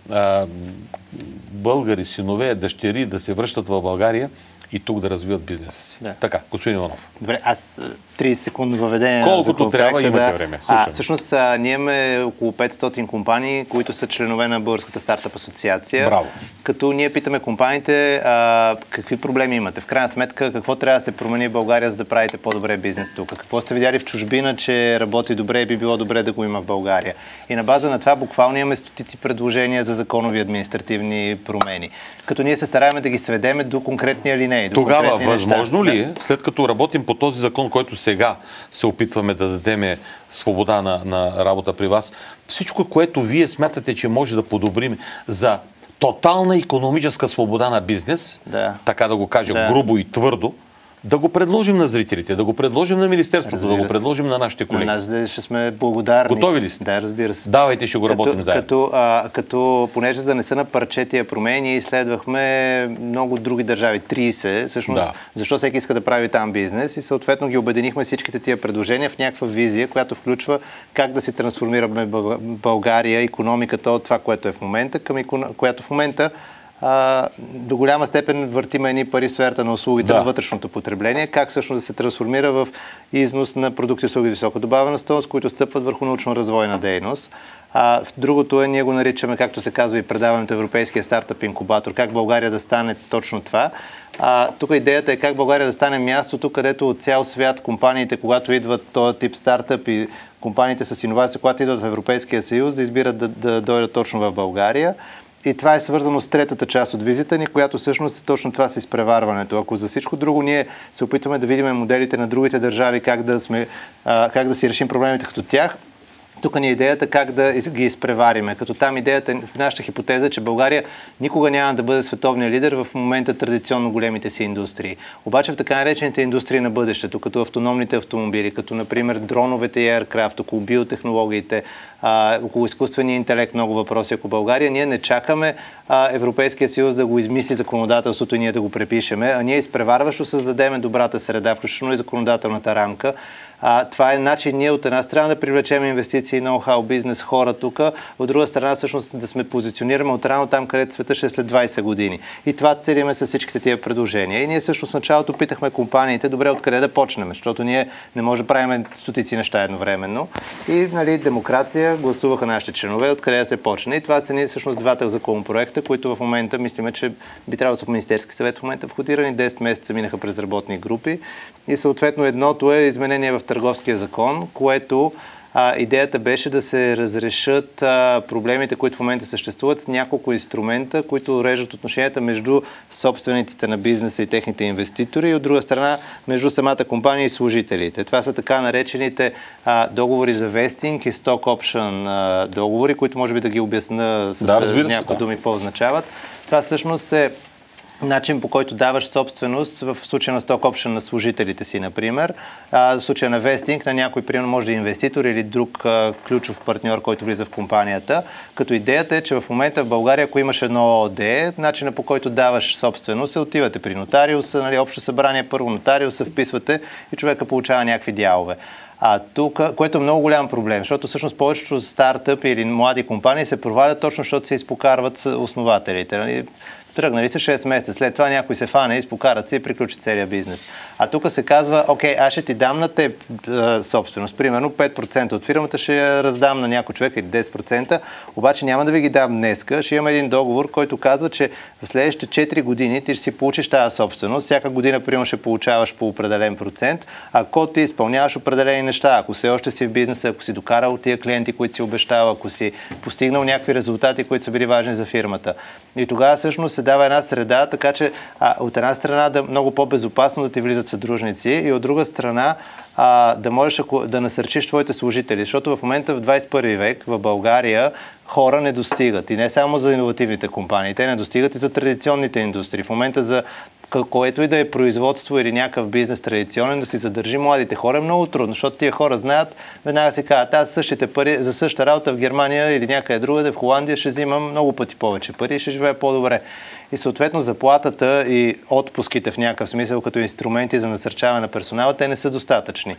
българи, синове, дъщери, да се връщат в България и тук да развиват бизнеса си. Да. Така, господин Иванов. Добре, аз 30 секундно въведение. Колкото трябва, имате време. Всъщност, ние имаме около 500 компании, които са членове на Българската стартъп асоциация. Браво. Като ние питаме компаниите какви проблеми имате. В крайна сметка, какво трябва да се промени в България, за да правите по-добре бизнес тук. Какво сте видяли в чужбина, че работи добре и би било добре да го има в България. И на база на това буквално имаме стотици предложения за законови административни промени. Като ние се стараем да ги сведеме до конкретни линии. Тогава възможно ли е, след като работим по този закон, който сега се опитваме да дадем свобода на работа при вас, всичко, което вие смятате, че може да подобрим за тотална икономическа свобода на бизнес, така да го кажа грубо и твърдо, да го предложим на зрителите, да го предложим на Министерството, да го предложим на нашите колеги. На нас ще сме благодарни. Готови ли сте? Да, разбира се. Давайте, ще го работим заедно. Като понеже да не са на парче тия промени, ние изследвахме много други държави, 30, всъщност, защо всеки иска да прави там бизнес и съответно ги обединихме всичките тия предложения в някаква визия, която включва как да се трансформираме България, икономиката от това, което е в момента, към която в момента до голяма степен въртиме едни пари в сферата на услугите на вътрешното потребление, как всъщност да се трансформира в износ на продукти и услуги висока добавена стойност, които стъпват върху научно-развойна дейност. Другото ние го наричаме, както се казва и предаването Европейския стартъп инкубатор, как България да стане точно това. Тук идеята е как България да стане мястото, където от цял свят компаниите, когато идват този тип стартъп и компаниите с иновации, когато идват в Европейския съюз, да избират да дойдат точно в България. И това е свързано с третата част от визита ни, която всъщност е точно това с изпреварването. Ако за всичко друго ние се опитваме да видим моделите на другите държави, как да си решим проблемите като тях, тук ни е идеята как да ги изпревариме. Като там идеята, в нашата хипотеза, че България никога няма да бъде световния лидер в момента традиционно големите си индустрии. Обаче в така наречените индустрии на бъдещето, като автономните автомобили, като например дроновете и аеркрафт, около биотехнологиите, около изкуствения интелект, много въпроси. Ако България, ние не чакаме Европейския съюз да го измисли законодателството и ние да го препишеме, а ние изпреварващо създадеме добрата среда, включително и законодателната рамка. Това е начин ние от една страна да привлечем инвестиции, ноу-хау, бизнес, хора тук, от друга страна всъщност да сме позиционираме отрано там, където света ще е след 20 години. И това целиме с всичките тия предложения. И ние всъщност в началото питахме компаниите, добре, откъде да почнем, защото ние не може да правим стотици неща едновременно. И демокрация гласуваха нашите членове, откъде да се почне. И това са ние всъщност двата законопроекта, които в момента мислиме, че би трябвало да са в Министерски съвет в момента входирани. 10 месеца минаха през работни групи. И съответно едното е изменение в Търговския закон, което идеята беше да се разрешат проблемите, които в момента съществуват с няколко инструмента, които уреждат отношенията между собствениците на бизнеса и техните инвеститори и от друга страна между самата компания и служителите. Това са така наречените договори за вестинг и stock option договори, които може би да ги обясна с някои думи по-означават. Това всъщност е начин, по който даваш собственост в случая на stock option на служителите си, например. В случая на вестинг на някой, примерно, може да е инвеститор или друг ключов партньор, който влиза в компанията. Като идеята е, че в момента в България, ако имаш едно ООД, начинът по който даваш собственост, отивате при нотариуса, общо събрание, първо нотариуса, вписвате и човека получава някакви дялове. Тук, което е много голям проблем, защото всъщност повечето стартъпи или млади компании се провалят точно, защото се изпокарват основателите. Тръгнали са 6 месеца, след това някой се фане, изпокарат се и приключи целият бизнес. Тук се казва, окей, аз ще ти дам на теб собственост. Примерно 5% от фирмата ще я раздам на някой човек или 10%, обаче няма да ви ги дам днеска. Ще имам един договор, който казва, че в следващите 4 години ти ще си получиш тази собственост. Всяка година, примерно, ще получаваш по определен процент, ако ти изпълняваш определени неща, ако все още си в бизнеса, ако си докарал тия клиенти, които си обещал, ако си постигнал някакви резултати, които са били важни за фирмата. И тогава всъщност се дава една среда, така че от една страна да много по-безопасно да ти влизат съдружници и от друга страна да можеш да насърчиш твоите служители, защото в момента в 21 век в България хора не достигат. И не само за иновативните компании, те не достигат и за традиционните индустрии. В момента за което и да е производство или някакъв бизнес традиционен, да си задържи младите хора е много трудно, защото тия хора знаят, веднага се казват, аз същите пари за същата работа в Германия или някъде другаде, в Холандия ще взимам много пъти повече пари и ще живея по-добре. И съответно заплатата и отпуските в някакъв смисъл като инструменти за насърчаване на персонала, те не са достатъчни.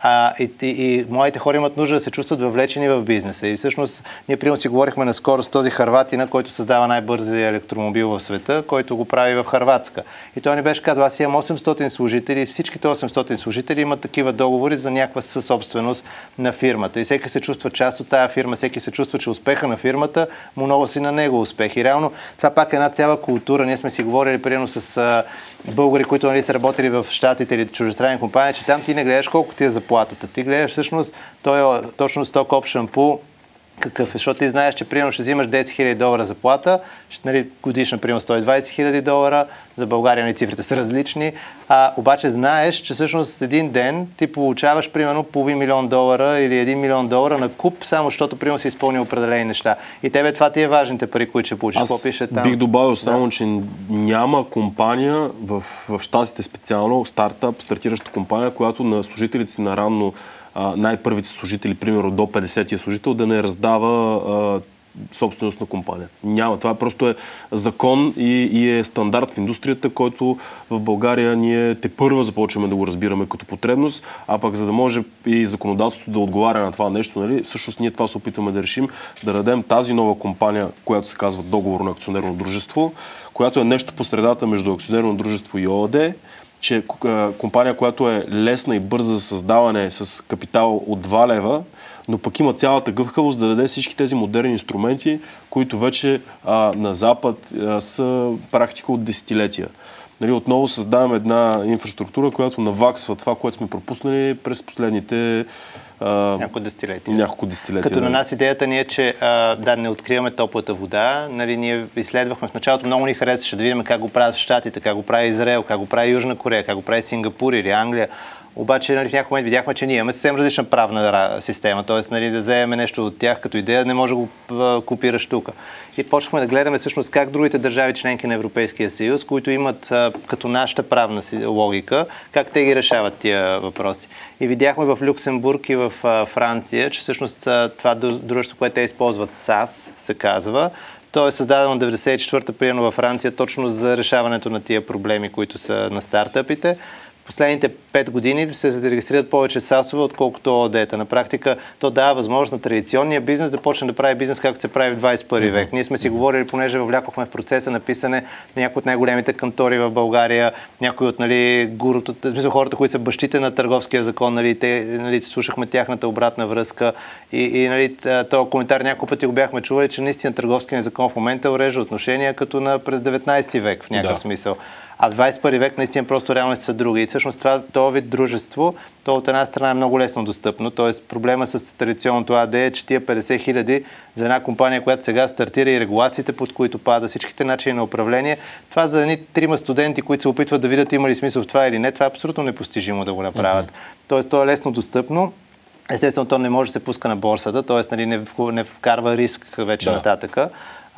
И младите хора имат нужда да се чувстват въвлечени в бизнеса. И всъщност ние примерно си говорихме наскоро с този хърватина, който създава най-бързия електромобил в света, който го прави в Хърватска. И той ни беше казал, аз имам 800 служители и всичките 800 служители имат такива договори за някаква съсобственост на фирмата. И всеки се чувства част от тая фирма, всеки се чувства, че успеха на фирмата му носи на него успех. И реално това пак е една цяла култура. Ние сме си говорили примерно с българи, които са работили в Щатите или чуждестранни компании, че там ти не гледаш колко ти е заплатата. Ти гледаш всъщност, той е точно stock option pool, какъв е. Защото ти знаеш, че примерно ще взимаш 10 000 долара заплата, нали, годишно примерно 120 000 долара, за България цифрите са различни, обаче знаеш, че всъщност един ден ти получаваш примерно $500,000 или $1 милион на куп, само защото примерно си изпълнил определени неща. И тебе това ти е важните пари, които ще получиш. Какво пише там? Бих добавил само, че няма компания в щатите специално, стартираща компания, която на служителите си наранно най-първите служители, примерно до 50-тия служител, да не раздава собственост на компанията. Няма. Това просто е закон и е стандарт в индустрията, който в България ние тепърва започваме да го разбираме като потребност, а пък за да може и законодателството да отговаря на това нещо, нали, всъщност ние това се опитваме да решим, да дадем тази нова компания, която се казва договорно акционерно дружество, която е нещо по средата между акционерно дружество и ООД, че компания, която е лесна и бърза за създаване с капитал от 2 лева, но пък има цялата гъвкавост да даде всички тези модерни инструменти, които вече на Запад са практика от десетилетия. Нали, отново създаваме една инфраструктура, която наваксва това, което сме пропуснали през последните няколко десетилетия. Като на нас идеята ни е, че не откриваме топлата вода. Нали, ние изследвахме в началото, много ни харесваше да видим как го правят в Щатите, как го прави Израел, как го прави Южна Корея, как го прави Сингапур или Англия. Обаче нали, в някакъв момент видяхме, че ние имаме съвсем различна правна система, т.е. нали, да вземем нещо от тях като идея, не може да го копираш тук. И почнахме да гледаме всъщност как другите държави, членки на Европейския съюз, които имат като нашата правна логика, как те ги решават тия въпроси. И видяхме в Люксембург и в Франция, че всъщност това дружество, което те използват, САС се казва, то е създадено 1994-та примерно във Франция точно за решаването на тия проблеми, които са на стартъпите. Последните 5 години се регистрират повече САСове, отколкото ООД-та. На практика то дава възможност на традиционния бизнес да почне да прави бизнес, както се прави в 21 век. Ние сме си говорили, понеже влякохме в процеса на писане на някои от най-големите кантори в България, някои от хората, които са бащите на търговския закон, нали, слушахме тяхната обратна връзка и нали, този коментар няколко пъти го бяхме чували, че наистина търговския закон в момента урежда отношения като през 19 век в някакъв смисъл. А в 21 век наистина просто реално са други. И всъщност това вид дружество, то от една страна е много лесно достъпно. Тоест проблема с традиционното АД е, че тия 50 хиляди за една компания, която сега стартира и регулациите, под които пада, всичките начини на управление, това за едни 3 студенти, които се опитват да видят има ли смисъл в това или не, това е абсолютно непостижимо да го направят. Тоест то е лесно достъпно. Естествено, то не може да се пуска на борсата, т.е. нали, не вкарва риск вече нататъка.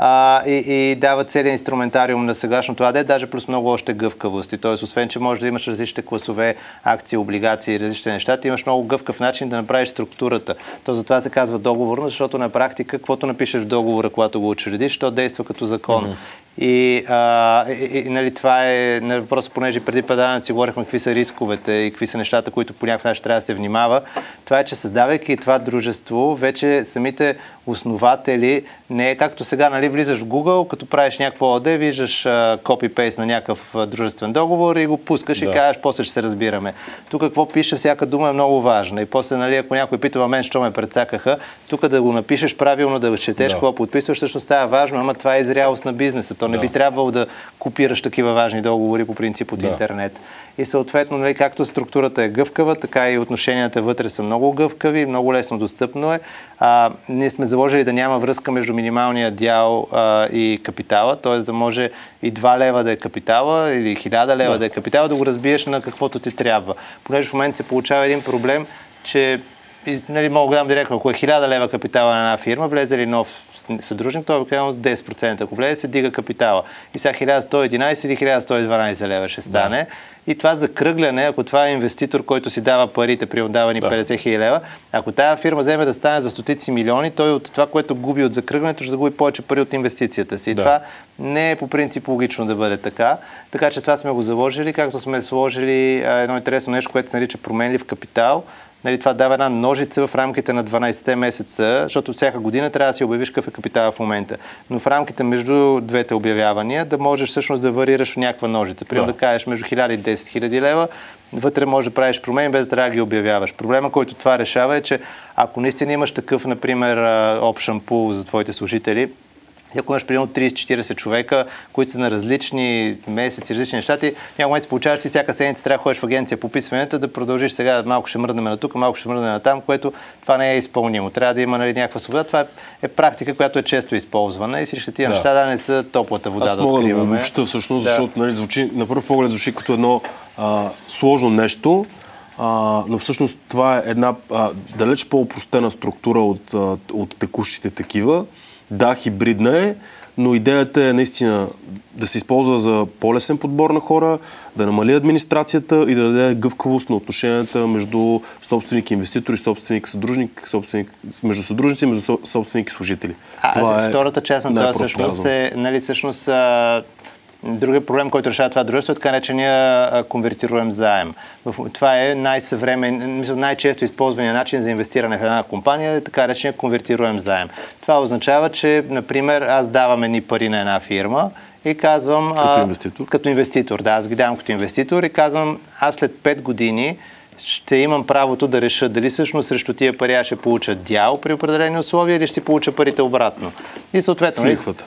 И дава целият инструментариум на сегашното АД, даже плюс много още гъвкавости. Т.е. освен, че можеш да имаш различните класове, акции, облигации, различни неща, ти имаш много гъвкав начин да направиш структурата. То затова се казва договорно, защото на практика, каквото напишеш в договора, когато го учредиш, то действа като закон. И нали, това е на въпроса, понеже преди предаването си говорихме какви са рисковете и какви са нещата, които по някакъв начин трябва да се внимава. Това е, че създавайки това дружество, вече самите основатели, не е както сега, нали, влизаш в Google, като правиш някакво ОД, виждаш копи-пейст на някакъв дружествен договор и го пускаш и казваш, после ще се разбираме. Тук какво пише, всяка дума е много важна. И после, нали, ако някой пита мен, що ме прецакаха, тук да го напишеш правилно, да го четеш, какво подписваш, всъщност става важно, ама това е зрялост на бизнеса. То не би трябвало да копираш такива важни договори по принцип от интернет. И съответно, нали, както структурата е гъвкава, така и отношенията вътре са много гъвкави, много лесно достъпно е. Ние сме заложили да няма връзка между минималния дял и капитала, т.е. да може и 2 лева да е капитала или 1000 лева да е капитала, да го разбиеш на каквото ти трябва. Понеже в момента се получава един проблем, че нали, мога да дам директно, ако е 1000 лева капитала на една фирма, влезе ли нов съдружник, той е обикновено с 10%. Ако влезе, се дига капитала. И сега 1111 или 1112 лева ще стане. И това закръгляне, ако това е инвеститор, който си дава парите, примерно дава ни 50 000 лева, ако тази фирма вземе да стане за стотици милиони, той от това, което губи от закръглянето, ще загуби повече пари от инвестицията си. И това не е по принцип логично да бъде така. Така че това сме го заложили, както сме сложили едно интересно нещо, което се нарича променлив капитал. Нали, това дава една ножица в рамките на 12 месеца, защото всяка година трябва да си обявиш какъв е капитал в момента. Но в рамките между двете обявявания да можеш всъщност да варираш в някаква ножица. Примерно да кажеш между 1000 и 10 000 лева, вътре можеш да правиш промени без да трябва да ги обявяваш. Проблема, който това решава е, че ако наистина имаш такъв, например, option pool за твоите служители, Ако имаш примерно 30-40 човека, които са на различни месеци, различни неща, ти някой момент се получаваш, ти всяка седмица трябва да ходиш в агенция по описванията, да продължиш сега, малко ще мръднем на тук, малко ще мръднем на там, което това не е изпълнимо. Трябва да има, нали, някаква свобода. Това е практика, която е често използвана и всички тия неща не са топлата вода. Аз мога да го обобща всъщност, защото, нали, звучи, на пръв поглед звучи като едно сложно нещо, но всъщност това е една далеч по-опростена структура от текущите такива. Да, хибридна е, но идеята е наистина да се използва за по-лесен подбор на хора, да намали администрацията и да даде гъвкавост на отношенията между собственик и инвеститор, собственик, съдружник, между съдружници, между собственик и служители. Това е втората част на това всъщност е, нали, всъщност другия проблем, който решава това дружество, е така наречения конвертируем заем. Това е най-често използвания начин за инвестиране в една компания, е така наречения конвертируем заем. Това означава, че, например, аз давам едни пари на една фирма и казвам... Като инвеститор? Като инвеститор, да. Аз ги давам като инвеститор и казвам, аз след 5 години ще имам правото да реша дали всъщност срещу тия пари ще получа дял при определени условия или ще си получа парите обратно. И съответно...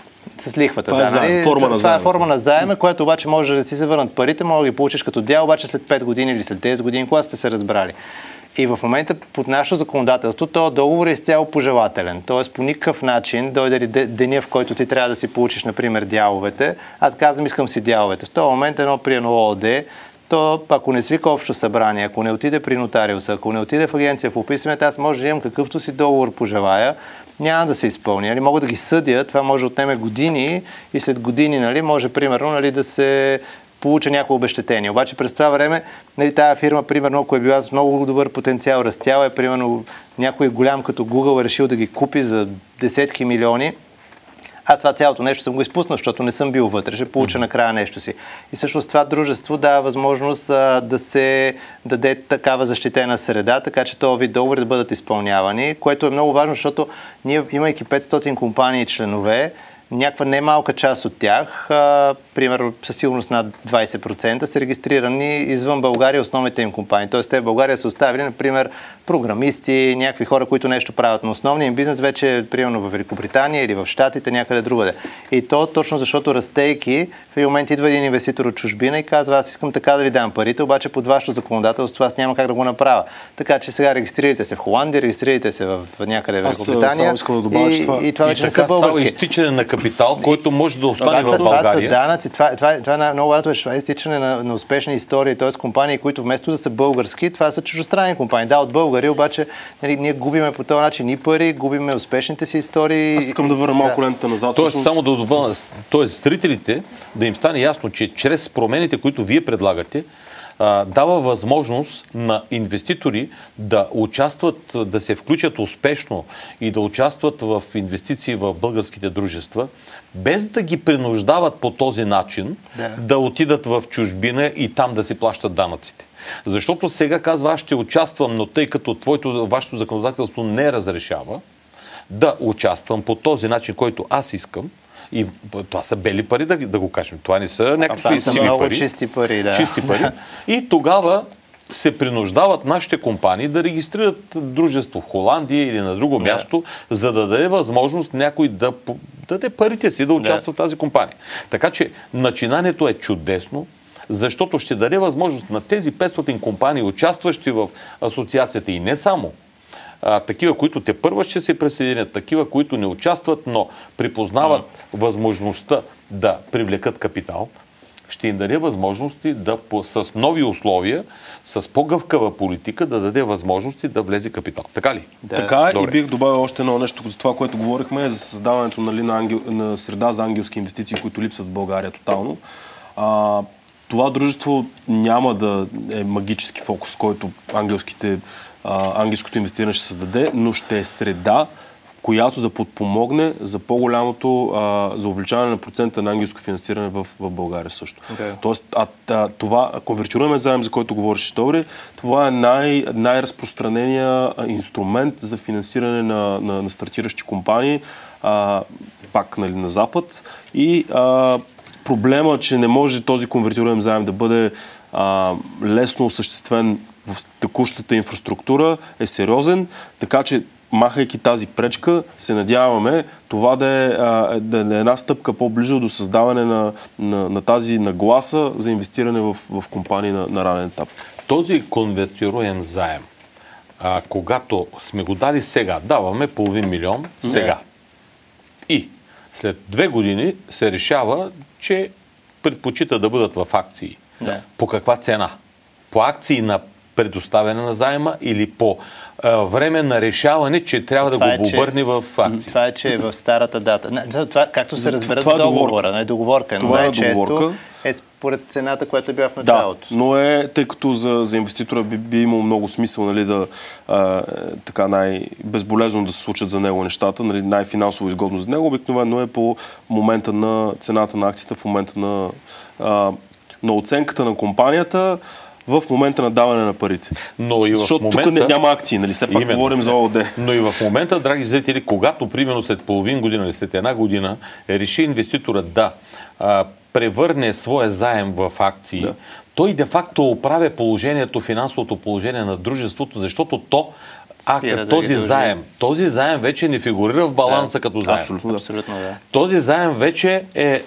С лихвата, това това е форма на заема, която обаче може да си се върнат парите, може да ги получиш като дял, обаче след 5 години или след 10 години, когато сте се разбрали. И в момента под нашето законодателство този договор е изцяло пожелателен. Тоест по никакъв начин, дойде ли деня, в който ти трябва да си получиш, например, дяловете, аз казвам, искам си дяловете. В този момент едно ООД, то ако не свика общо събрание, ако не отиде при нотариуса, ако не отиде в агенция по описването, аз може да имам какъвто си договор пожелая, няма да се изпълни. Нали? Мога да ги съдя, това може да отнеме години и след години, нали, може примерно, нали, да се получа някакво обезщетение. Обаче през това време, нали, тая фирма, примерно, ако е била с много добър потенциал, растяла е, примерно, някой голям като Google е решил да ги купи за десетки милиони, аз това цялото нещо съм го изпуснал, защото не съм бил вътре, ще получа накрая нещо си. И всъщност това дружество дава възможност да се даде такава защитена среда, така че този вид договори да бъдат изпълнявани, което е много важно, защото ние, имайки 500 компании членове, някаква немалка част от тях, примерно със сигурност над 20%, са регистрирани извън България основните им компании. Тоест те в България са оставили, например, програмисти, някакви хора, които нещо правят. Но основният им бизнес вече е примерно в Великобритания или в Щатите, някъде другаде. И то точно защото растейки, в един момент идва един инвеститор от чужбина и казва, аз искам така да ви дам парите, обаче под вашето законодателство аз няма как да го направя. Така че сега регистрирайте се в Холандия, регистрирайте се в някъде в Великобритания. И това вече не са български. Изтичане на капитал, който може да остане в България. Това са данъци. Това е много важно, това е изтичане на успешни истории, т.е. компании, които вместо да са български, това са чуждестранни компании. Да, от България, обаче ние губиме по този начин и пари, губиме успешните си истории. Аз искам да върна малко лента назад. Тоест, само да добавя, зрителите да им стане ясно, че чрез промените, които вие предлагате, дава възможност на инвеститори да участват, да се включат успешно и да участват в инвестиции в българските дружества, без да ги принуждават по този начин да отидат в чужбина и там да си плащат данъците. Защото сега казва, аз ще участвам, но тъй като вашето законодателство не разрешава да участвам по този начин, който аз искам, и това са бели пари, да го кажем. Това не са някакви сиви пари. Чисти пари, да. Чисти пари. И тогава се принуждават нашите компании да регистрират дружество в Холандия или на друго място, за да даде възможност някой да даде парите си да участва в тази компания. Така че начинанието е чудесно, защото ще даде възможност на тези 500 компании, участващи в асоциацията и не само, такива, които те първа ще се присъединят, такива, които не участват, но припознават възможността да привлекат капитал, ще им даде възможности с нови условия, с по-гъвкава политика да даде възможности да влезе капитал. Така ли? Да. Така и бих добавил още едно нещо за това, което говорихме, за създаването на среда за ангелски инвестиции, които липсват в България тотално. Това дружество няма да е магически фокус, който ангелското инвестиране ще създаде, но ще е среда, в която да подпомогне за по-голямото, за увеличаване на процента на ангелско финансиране в България също. Тоест, това конвертируем заем, за който говориш, Добре, това е най-разпространения инструмент за финансиране на стартиращи компании, пак на Запад. И проблема, че не може този конвертируем заем да бъде лесно осъществен в текущата инфраструктура, е сериозен, така че махайки тази пречка, се надяваме това да е една стъпка по-близо до създаване на тази нагласа за инвестиране в компании на ранен етап. Този конвертируем заем, когато сме го дали сега, даваме половин милион сега. И след 2 години се решава, че предпочита да бъдат в акции. Да. По каква цена? По акции на предоставяне на заема или по време на решаване, че трябва да го обърне в акции? Това е, че е в старата дата. Това, както се разберат в договора, договорка, но най-често е според цената, която е била в началото. Да, но тъй като за инвеститора би имало много смисъл, нали, така най-безболезно да се случат за него нещата, нали, най-финансово изгодно за него, обикновено е по момента на цената на акцията, в момента на оценката на компанията, в момента на даване на парите. Но и защото момента, тук няма акции, нали? Все пак говорим за ООД. Но и в момента, драги зрители, когато примерно след половин година или след 1 година реши инвеститора да превърне своя заем в акции, той де-факто оправя финансовото положение на дружеството, защото този заем вече не фигурира в баланса като заем. Абсолютно, да. Този заем вече е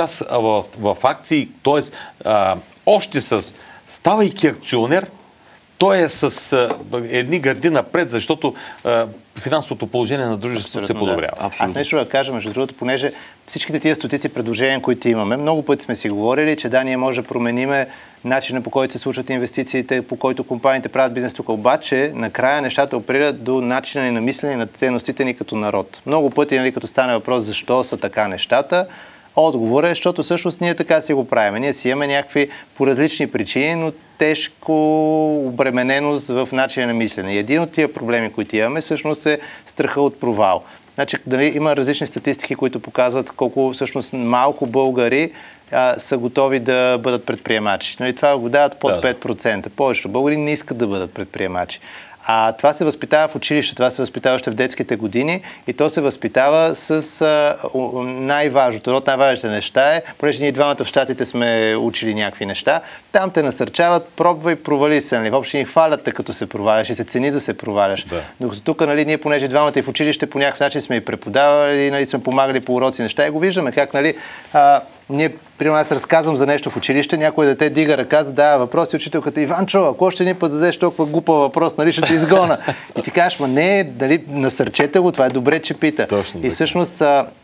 в акции, т.е. още ставайки акционер, той е с едни гърди напред, защото финансовото положение на дружеството се подобрява. Да. Аз нещо да кажа, между другото, понеже всичките тия стотици предложения, които имаме, много пъти сме си говорили, че ние може да промениме начина, по който се случват инвестициите, по който компаниите правят бизнес тук. Обаче, накрая нещата опират до начина на мислене на ценностите ни като народ. Много пъти, нали, като стане въпрос защо са така нещата, отговор е, защото всъщност ние така си го правим. Ние си имаме някакви по различни причини, но тежко обремененост в начина на мислене. И един от тия проблеми, които имаме, всъщност е страха от провал. Значи, има различни статистики, които показват колко всъщност малко българи са готови да бъдат предприемачи. Нали, това го дават под 5%. Повечето българи не искат да бъдат предприемачи. А това се възпитава в училище, това се възпитава още в детските години и то се възпитава с най-важното. Едно от най-важните неща е, понеже ние двамата в Щатите сме учили някакви неща, там те насърчават, пробвай и провали се. Нали? Въобще ни хвалят те, като се проваляш и се цени да се проваляш. Да. Докато тук, нали, ние понеже двамата и в училище по някакъв начин сме и преподавали, нали, сме помагали по уроци неща и го виждаме как, нали, ние, примерно, аз разказвам за нещо в училище, някой дете дига ръка, задава въпрос и учителката: Иванчо, ако още един път зададеш толкова глупав въпрос, нали, ще те изгона. И ти кажеш: дали, насърчете го, това е добре, че пита. Точно, и всъщност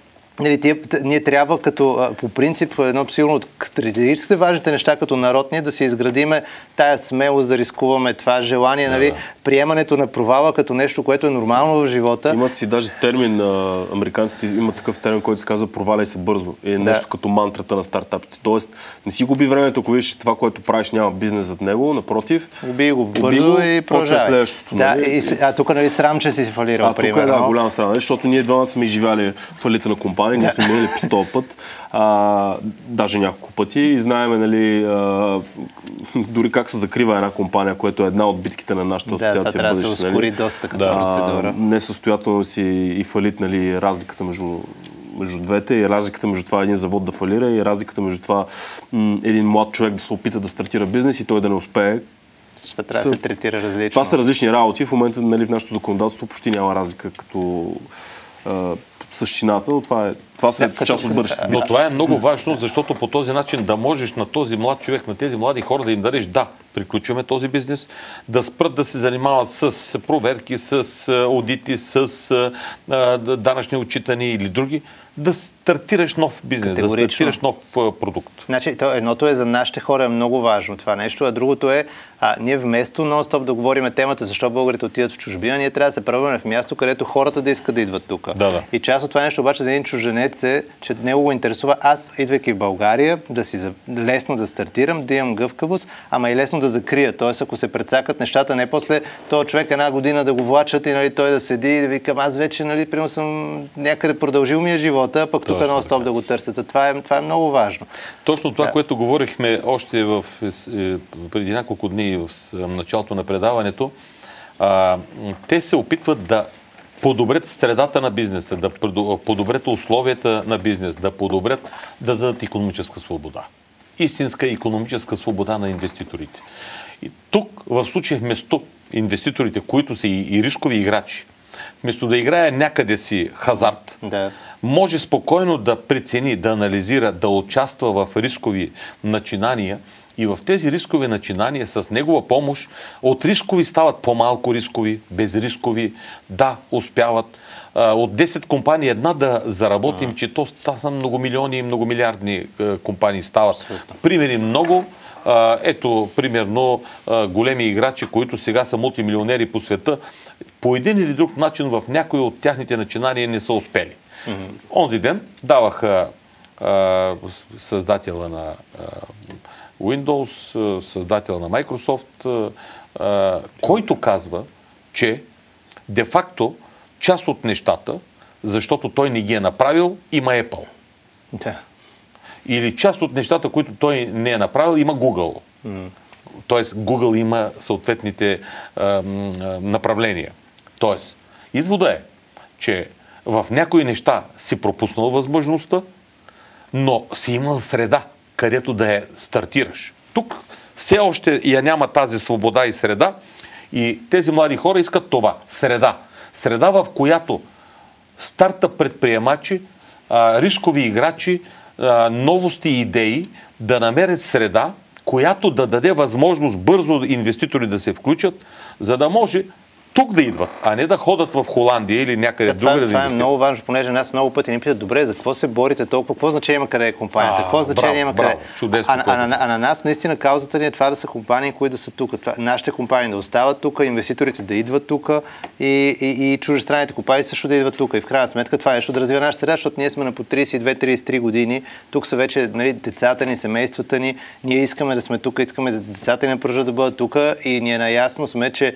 ние трябва по принцип, едно сигурно от стратегическите важните неща като народ, ние да си изградиме тая смелост да рискуваме, това желание, нали, приемането на провала като нещо, което е нормално в живота. Има си даже термин, американците имат такъв термин, който се казва проваляй се бързо. Е нещо като мантрата на стартапите. Тоест, не си губи времето, ако видиш това, което правиш, няма бизнес зад него, напротив. Губи го бързо и продължавай. Следващото. Да, тук, нали, срам, че си фалирал, примерно. Тук голям срам, защото ние двамата сме изживяли фалита на компания, ние сме минали по 100 път, даже няколко пъти и знаеме, нали, дори как се закрива една компания, което е една от битките на нашата асоциация. Да, трябва да се ускори доста като процедура. Несъстоятелност и фалит, нали, разликата между двете и разликата между това един завод да фалира и разликата между това един млад човек да се опита да стартира бизнес и той да не успее. Това трябва да се третира различно. Това са различни работи. В момента, нали, в нашето законодателство почти няма разлика като същината, но това са част от бъдещето. Но това е много важно, защото по този начин да можеш на този млад човек, на тези млади хора да им дадеш: да, приключваме този бизнес, да спрат да се занимават с проверки, с аудити, с данъчни отчитания или други, да стартираш нов бизнес, да стартираш нов продукт. Значи, едното е за нашите хора е много важно това нещо, а другото е, ние вместо нон-стоп да говорим темата защо българите отиват в чужбина, ние трябва да се правим в място, където хората да искат да идват тук. Да. И част от това нещо обаче за един чужденец е, че него го интересува аз, идвайки в България, да си лесно да стартирам, да имам гъвкавост, ама и лесно да закрия. Тоест, ако се прецакат нещата, не после този човек 1 година да го влачат и, нали, той да седи и да викам: аз вече, нали, примерно съм някъде продължил ми е живота, пък тук нон-стоп да го търсят. Това е много важно. Точно това, което говорихме още преди няколко дни в началото на предаването, те се опитват да подобрят средата на бизнеса, да подобрят условията на бизнес, да дадат икономическа свобода. Истинска икономическа свобода на инвеститорите. И тук, в случая вместо инвеститорите, които са и рискови играчи, вместо да играе някъде си хазарт, Да. може спокойно да прецени, да анализира, да участва в рискови начинания и в тези рискови начинания с негова помощ от рискови стават по-малко рискови, безрискови, да, успяват. От 10 компании една да заработим, че това са многомилиони и многомилиардни компании стават. Примери много. Ето, примерно, големи играчи, които сега са мултимилионери по света, по един или друг начин в някои от тяхните начинания не са успели. Онзи ден даваха създателя на Windows, създател на Microsoft, който казва, че де-факто част от нещата, защото той не ги е направил, има Apple. Да. Или част от нещата, които той не е направил, има Google. Тоест Google има съответните направления. Тоест, извода е, че в някои неща си пропуснал възможността, но си имал среда, където да я стартираш. Тук все още я няма тази свобода и среда и тези млади хора искат това. Среда. Среда, в която стартъп предприемачи, рискови играчи, новости и идеи да намерят среда, която да даде възможност бързо инвеститори да се включат, за да може тук да идват, а не да ходят в Холандия или някъде другаде да инвестират. Това е много важно, понеже нас много пъти ни питат, добре, за какво се борите толкова, какво значение има къде е компанията, какво значение има къде. А на нас наистина каузата ни е това да са компании, които да са тук. Нашите компании да остават тук, инвеститорите да идват тук и чуждестранните компании също да идват тук. И в крайна сметка това е нещо да развива нашата среда, защото ние сме на по 32-33 години, тук са вече децата ни, семействата ни, ние искаме да сме тук, искаме децата ни да бъдат тук и ние наясно сме, че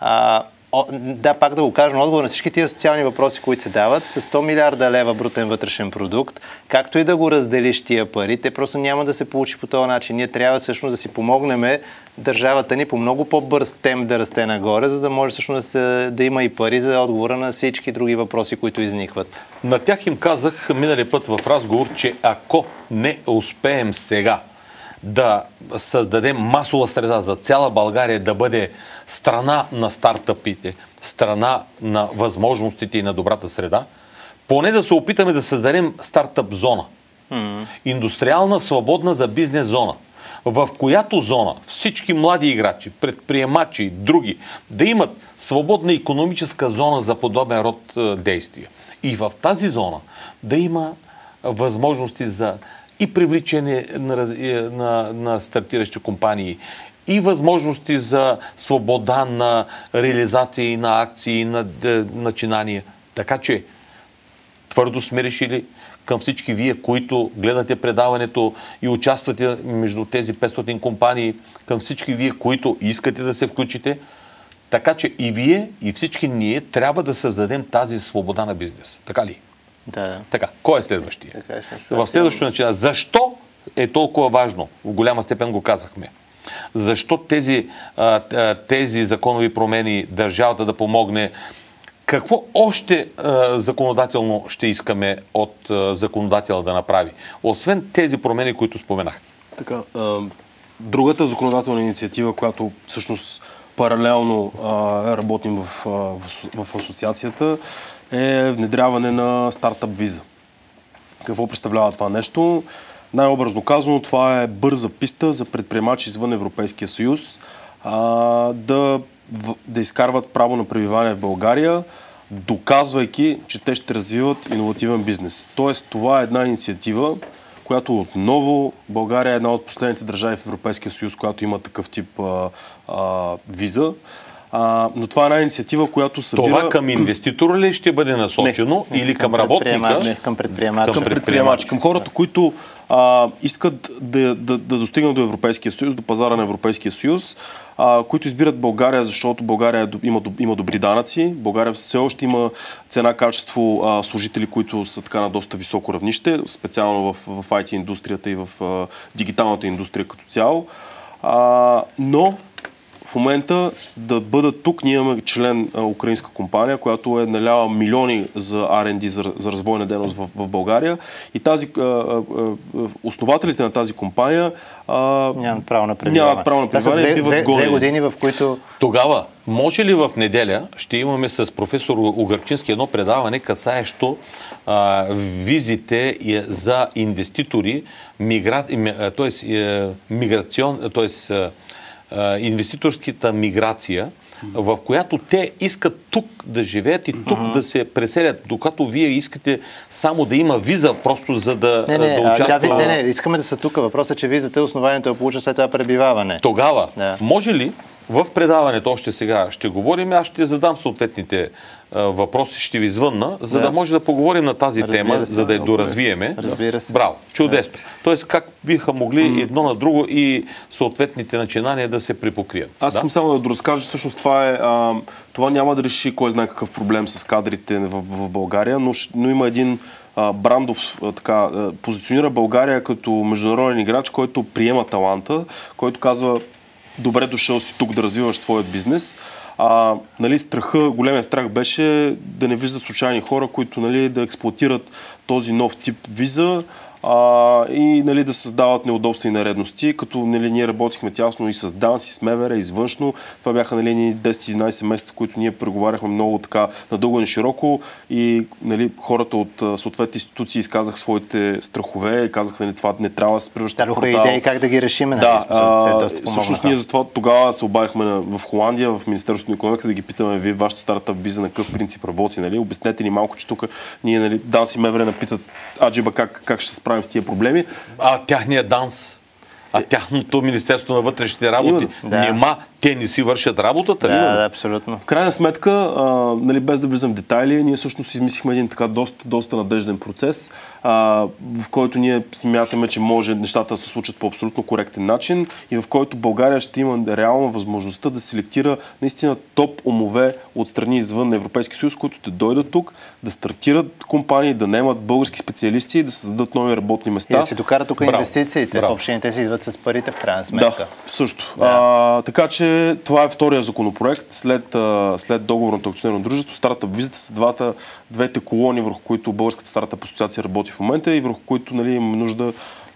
да, пак да го кажем, отговор на всички тия социални въпроси, които се дават, с 100 милиарда лева брутен вътрешен продукт, както и да го разделиш тия пари, те просто няма да се получи по този начин. Ние трябва всъщност да си помогнем държавата ни по много по-бърз темп да расте нагоре, за да може всъщност да има и пари за отговора на всички други въпроси, които изникват. На тях им казах миналия път в разговор, че ако не успеем сега да създадем масова среда за цяла България, да бъде страна на стартъпите, страна на възможностите и на добрата среда, поне да се опитаме да създадем стартъп зона. Индустриална, свободна за бизнес зона, в която зона всички млади играчи, предприемачи и други да имат свободна икономическа зона за подобен род действия. И в тази зона да има възможности за и привличане на стартиращи компании, и възможности за свобода на реализация и на акции, и на начинания. Така че твърдо сме решили към всички вие, които гледате предаването и участвате между тези 500 компании, към всички вие, които искате да се включите, така че и вие, и всички ние трябва да създадем тази свобода на бизнес. Така ли? Да. Така, кой е следващия? В следващото начинание. Защо е толкова важно? В голяма степен го казахме. Защо тези законови промени, държавата да помогне? Какво още законодателно ще искаме от законодателя да направи? Освен тези промени, които споменах. Така, другата законодателна инициатива, която всъщност паралелно работим в асоциацията, е внедряване на стартъп виза. Какво представлява това нещо? Най-образно казано, това е бърза писта за предприемачи извън Европейския съюз да изкарват право на пребиваване в България, доказвайки, че те ще развиват иновативен бизнес. Тоест, това е една инициатива, която отново България е една от последните държави в Европейския съюз, която има такъв тип виза. Но това е една инициатива, която събира... Това към инвеститора ли ще бъде насочено или към работника? Към предприемачи. Към хората, които искат да достигнат до Европейския съюз, до пазара на Европейския съюз, които избират България, защото България има добри данъци. България все още има цена-качество служители, които са така на доста високо равнище, специално в IT индустрията и в дигиталната индустрия като цяло. Но в момента да бъдат тук. Ние имаме член украинска компания, която е налява милиони за R&D, за развойна дейност в България. И основателите на тази компания нямат право на пребиваване. Това са две години, в които... Тогава, може ли в неделя ще имаме с професор Угърчински едно предаване, касаещо визите за инвеститори, инвеститорската миграция, в която те искат тук да живеят и тук да се преселят, докато вие искате само да има виза, просто за да участват. Не, искаме да са тук. Въпросът е, че визата е основанието да получа след това пребиваване. Тогава, може ли в предаването, още сега ще говорим, аз ще задам съответните въпроси, ще ви звънна, за да може да поговорим на тази тема, за да я доразвиеме. Разбира се. Браво, чудесно. Тоест, как биха могли едно на друго и съответните начинания да се припокрият. Аз искам само да доразкажа, всъщност това няма да реши кой знае какъв проблем с кадрите в България, но има един брандов, позиционира България като международен играч, който приема таланта, който казва: добре дошъл си тук да развиваш твоят бизнес. Големия страх беше да не виждат случайни хора, които да експлоатират този нов тип виза и да създават неудобства и нередности, като ние работихме тясно и с ДАНС, и с МВР, и с външно. Това бяха 10-11 месеца, които ние преговаряхме много така надълго и широко и хората от съответните институции изказах своите страхове и казаха, това не трябва да се превръща в портал. Идеи как да ги решим. Всъщност ние затова тогава се обадихме в Холандия, в Министерството на икономиката, да ги питаме: вие вашата стартъп виза на какъв принцип работи? Обяснете ни малко, че тук ние ДАНС и МВР напитат аджиба как ще се справим с тия проблеми. Тяхният ДАНС, тяхното Министерство на вътрешните работи, те не си вършат работата? Да, абсолютно. В крайна сметка, без да влизам в детайли, ние всъщност измислихме един така доста надежден процес, в който ние смятаме, че може нещата да се случат по абсолютно коректен начин и в който България ще има реална възможността да селектира наистина топ умове от страни извън Европейския съюз, които да дойдат тук, да стартират компании, да наемат български специалисти и да създадат нови работни места. И да си докарат тук инвестициите. Въобще те си идват с парите в крайна сметка. Да, също. Така че това е втория законопроект. След договорното акционерно дружество, стартъп визата са двете колони, върху които Българската стартъп асоциация работи в момента и върху които имаме нужда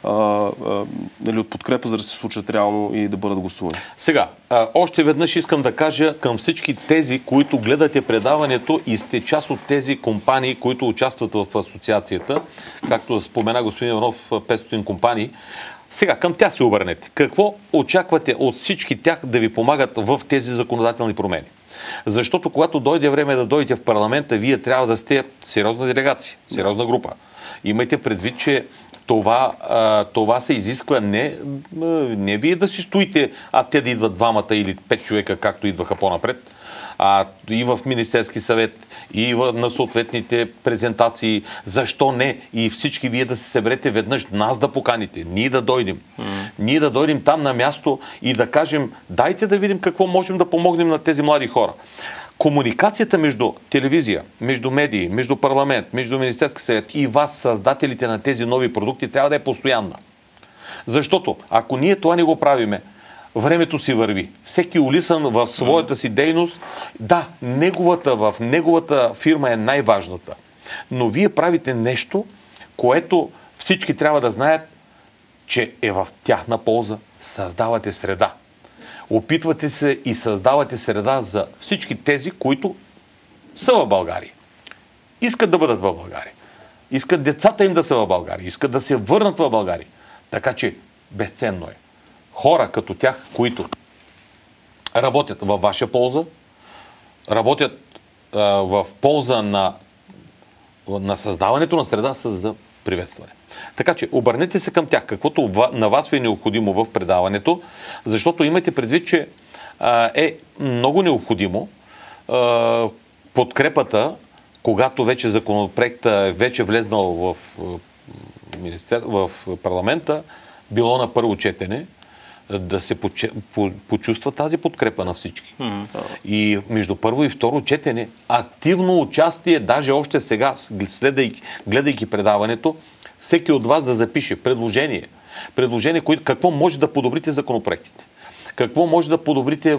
от подкрепа, за да се случат реално и да бъдат гласувани. Сега, още веднъж искам да кажа към всички тези, които гледате предаването и сте част от тези компании, които участват в асоциацията, както спомена господин Иванов, 500 компании. Сега, към тях се обърнете. Какво очаквате от всички тях да ви помагат в тези законодателни промени? Защото когато дойде време да дойдете в парламента, вие трябва да сте сериозна делегация, сериозна група. Имайте предвид, че това се изисква не вие да си стоите, те да идват 2 или 5 човека, както идваха по-напред, и в Министерски съвет, и на съответните презентации. Защо не? И всички вие да се съберете веднъж, нас да поканите, ние да дойдем. Ние да дойдем там на място и да кажем: дайте да видим какво можем да помогнем на тези млади хора. Комуникацията между телевизия, между медии, между парламент, между Министерски съвет и вас, създателите на тези нови продукти, трябва да е постоянна. Защото ако ние това не го правиме, времето си върви. Всеки улисан в своята си дейност, в неговата фирма е най-важната. Но вие правите нещо, което всички трябва да знаят, че е в тяхна полза. Създавате среда. Опитвате се и създавате среда за всички тези, които са в България. Искат да бъдат в България. Искат децата им да са в България. Искат да се върнат в България. Така че безценно е. Хора като тях, които работят във ваша полза, работят в полза на създаването на среда, са за приветстване. Така че обърнете се към тях, каквото на вас ви е необходимо в предаването, защото имайте предвид, че е много необходимо подкрепата, когато вече законопроектът е вече влезнал в парламента, било на първо четене, да се почувства тази подкрепа на всички. И между първо и второ четене активно участие, даже още сега, гледайки предаването, всеки от вас да запише предложение, какво може да подобрите законопроектите. какво може да подобрите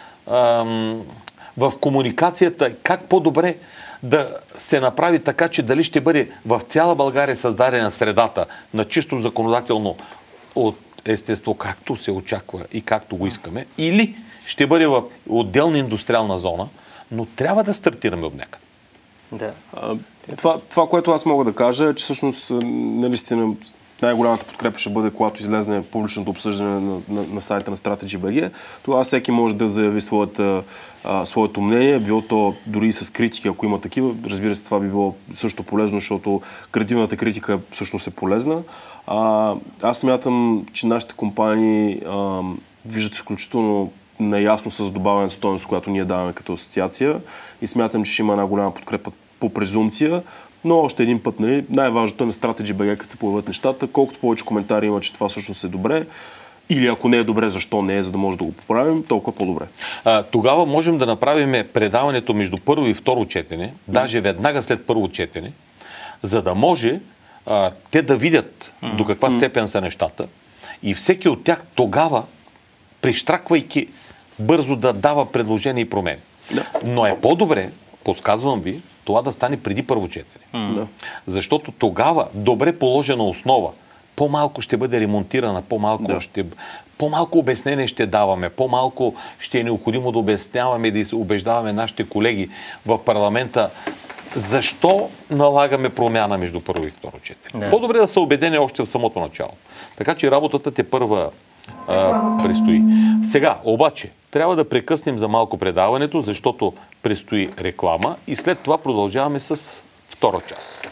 в комуникацията, как по-добре да се направи така, че дали ще бъде в цяла България създадена средата на чисто законодателно от естество, както се очаква и както го искаме, или ще бъде в отделна индустриална зона, но трябва да стартираме от някъде. Да. Това, което аз мога да кажа е, че всъщност наистина най-голямата подкрепа ще бъде, когато излезне публичното обсъждане на сайта на Strategy.bg. Тогава всеки може да заяви своето мнение, било то дори и с критики, ако има такива. Разбира се, това би било също полезно, защото креативната критика всъщност е полезна. Аз мятам, че нашите компании виждат изключително наясно с добавената стойност, която ние даваме като асоциация, и смятам, че ще има една голяма подкрепа по презумпция. Но още един път, нали, най-важното е на Strategy.bg, като се появят нещата, колкото повече коментари има, че това всъщност е добре, или ако не е добре, защо не е, за да може да го поправим, толкова по-добре. Тогава можем да направим предаването между първо и второ четене, даже веднага след първо четене, за да може те да видят до каква степен са нещата и всеки от тях тогава, прищраквайки, бързо да дава предложения и промени. Да. Но е по-добре, подсказвам ви, това да стане преди първо четене. Защото тогава добре положена основа, по-малко ще бъде ремонтирана, по-малко обяснение ще даваме, по-малко ще е необходимо да обясняваме, да убеждаваме нашите колеги в парламента защо налагаме промяна между първо и второ четене. По-добре да са убедени още в самото начало. Така че работата те първа предстои. Сега, обаче, трябва да прекъснем за малко предаването, защото предстои реклама и след това продължаваме с втора част.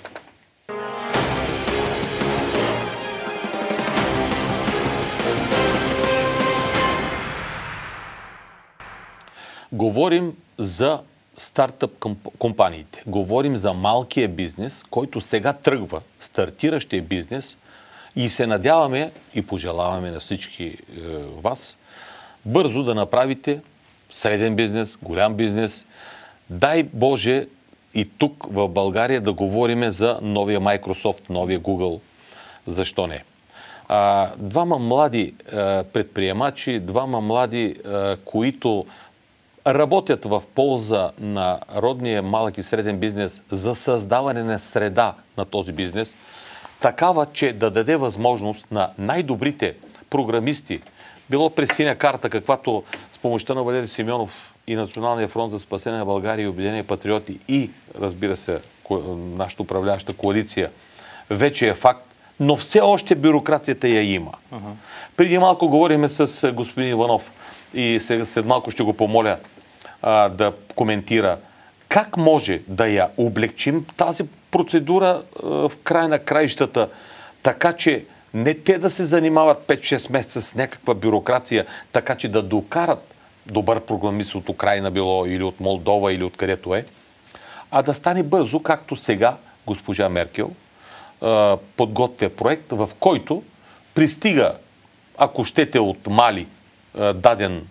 Говорим за стартъп компаниите. Говорим за малкия бизнес, който сега тръгва, стартиращия бизнес, и се надяваме и пожелаваме на всички вас бързо да направите среден бизнес, голям бизнес. Дай Боже и тук в България да говорим за новия Microsoft, новия Google. Защо не? Двама млади предприемачи, двама млади, които работят в полза на родния малък и среден бизнес за създаване на среда на този бизнес, такава, че да даде възможност на най-добрите програмисти, било през синя карта, каквато с помощта на Валери Симеонов и Националния фронт за спасение на България и Обединени патриоти и, разбира се, нашата управляваща коалиция, вече е факт, но все още бюрокрацията я има. Преди малко говорихме с господин Иванов и след малко ще го помоля да коментира как може да я облегчим тази процедура в край на краищата, така че не те да се занимават 5-6 месеца с някаква бюрокрация, така че да докарат добър програмист от Украйна било или от Молдова или от където е, а да стане бързо, както сега госпожа Меркел подготвя проект, в който пристига, ако щете от Мали, даден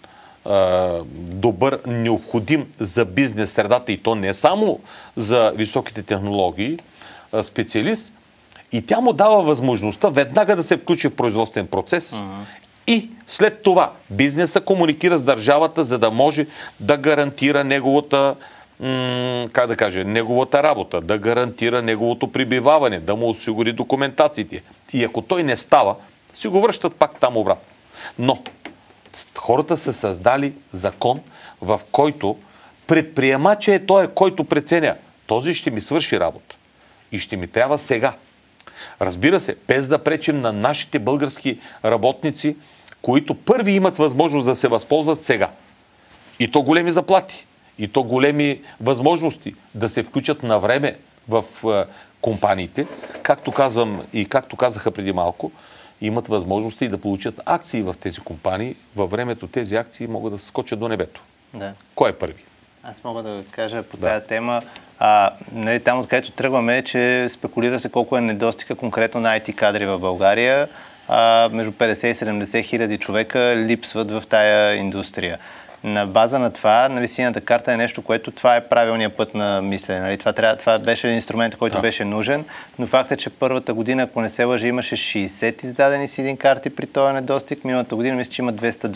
добър, необходим за бизнес средата, и то не само за високите технологии, специалист, и тя му дава възможността веднага да се включи в производствен процес и след това бизнеса комуникира с държавата, за да може да гарантира неговата неговата работа, да гарантира неговото пребиваване, да му осигури документациите. И ако той не става, си го връщат пак там обратно. Но хората са създали закон, в който предприемачът е той, който преценя. Този ще ми свърши работа. И ще ми трябва сега. Разбира се, без да пречим на нашите български работници, които първи имат възможност да се възползват сега. И то големи заплати. И то големи възможности да се включат на време в компаниите. Както казвам и както казаха преди малко, имат възможности да получат акции в тези компании. Във времето тези акции могат да скочат до небето. Да. Кой е първи? Аз мога да кажа по тази тема. Там, откъдето тръгваме, е, че спекулира се колко е недостига конкретно на IT кадри в България. Между 50 и 70 хиляди човека липсват в тая индустрия. на база на това, нали, синята карта е нещо, което това е правилният път на мислене. Нали? Това беше инструмент, който беше нужен, но факт е, че първата година, ако не се лъжа, имаше 60 издадени сидин карти при този недостиг. Миналата година мисля, че има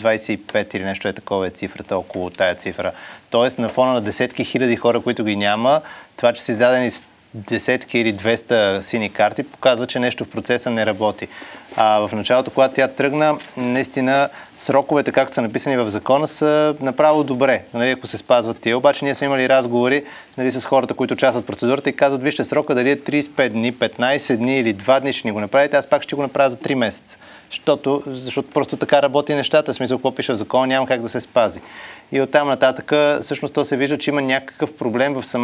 225 или нещо такова е цифрата, около тая цифра. Тоест на фона на десетки хиляди хора, които ги няма, това, че са издадени десетки или 200 сини карти, показва, че нещо в процеса не работи. В началото, когато тя тръгна, наистина сроковете, както са написани в закона, са направо добре, нали, ако се спазват тия. Обаче ние сме имали разговори, нали, с хората, които участват в процедурата и казват, вижте, срока дали е 35 дни, 15 дни или 2 дни ще ни го направите, аз пак ще го направя за 3 месеца. Защото просто така работи нещата, в смисъл, какво пише в закона, няма как да се спази. И оттам нататък, всъщност, то се вижда, че има някакъв проблем в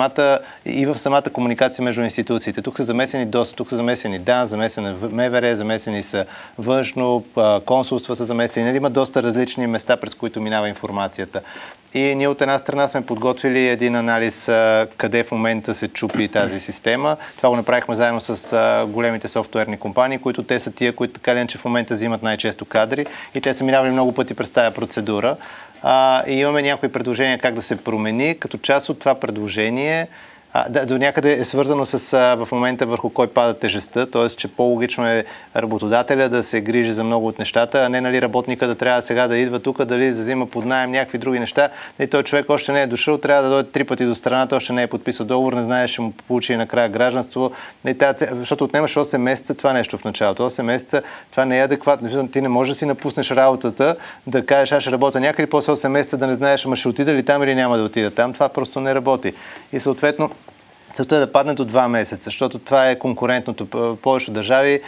самата комуникация между институциите. Тук са замесени доста, тук са замесени ДАН, замесени МВР, замесени са външно, консулства са замесени. Нали, има доста различни места, през които минава информацията. И ние от една страна сме подготвили един анализ къде в момента се чупи тази система. Това го направихме заедно с големите софтуерни компании, които те са тия, които така ли че в момента взимат най-често кадри и те са минавали много пъти през тази процедура. И имаме някои предложения как да се промени. Като част от това предложение до някъде е свързано с в момента върху кой пада тежестта, т.е. че по-логично е работодателя да се грижи за много от нещата, а не нали, работника да трябва сега да идва тук, дали да взима под наем някакви други неща. И той човек още не е дошъл, трябва да дойде 3 пъти до страната, още не е подписал договор, не знае, ще му получи накрая гражданство. Защото отнемаш 8 месеца това нещо в началото. 8 месеца това не е адекватно. Ти не можеш да си напуснеш работата, да кажеш, аз ще работя някъде, после 8 месеца да не знаеш, ама ще отида ли там или няма да отида там. Това просто не работи. И съответно целта е да падне до 2 месеца, защото това е конкурентното. Повечето държави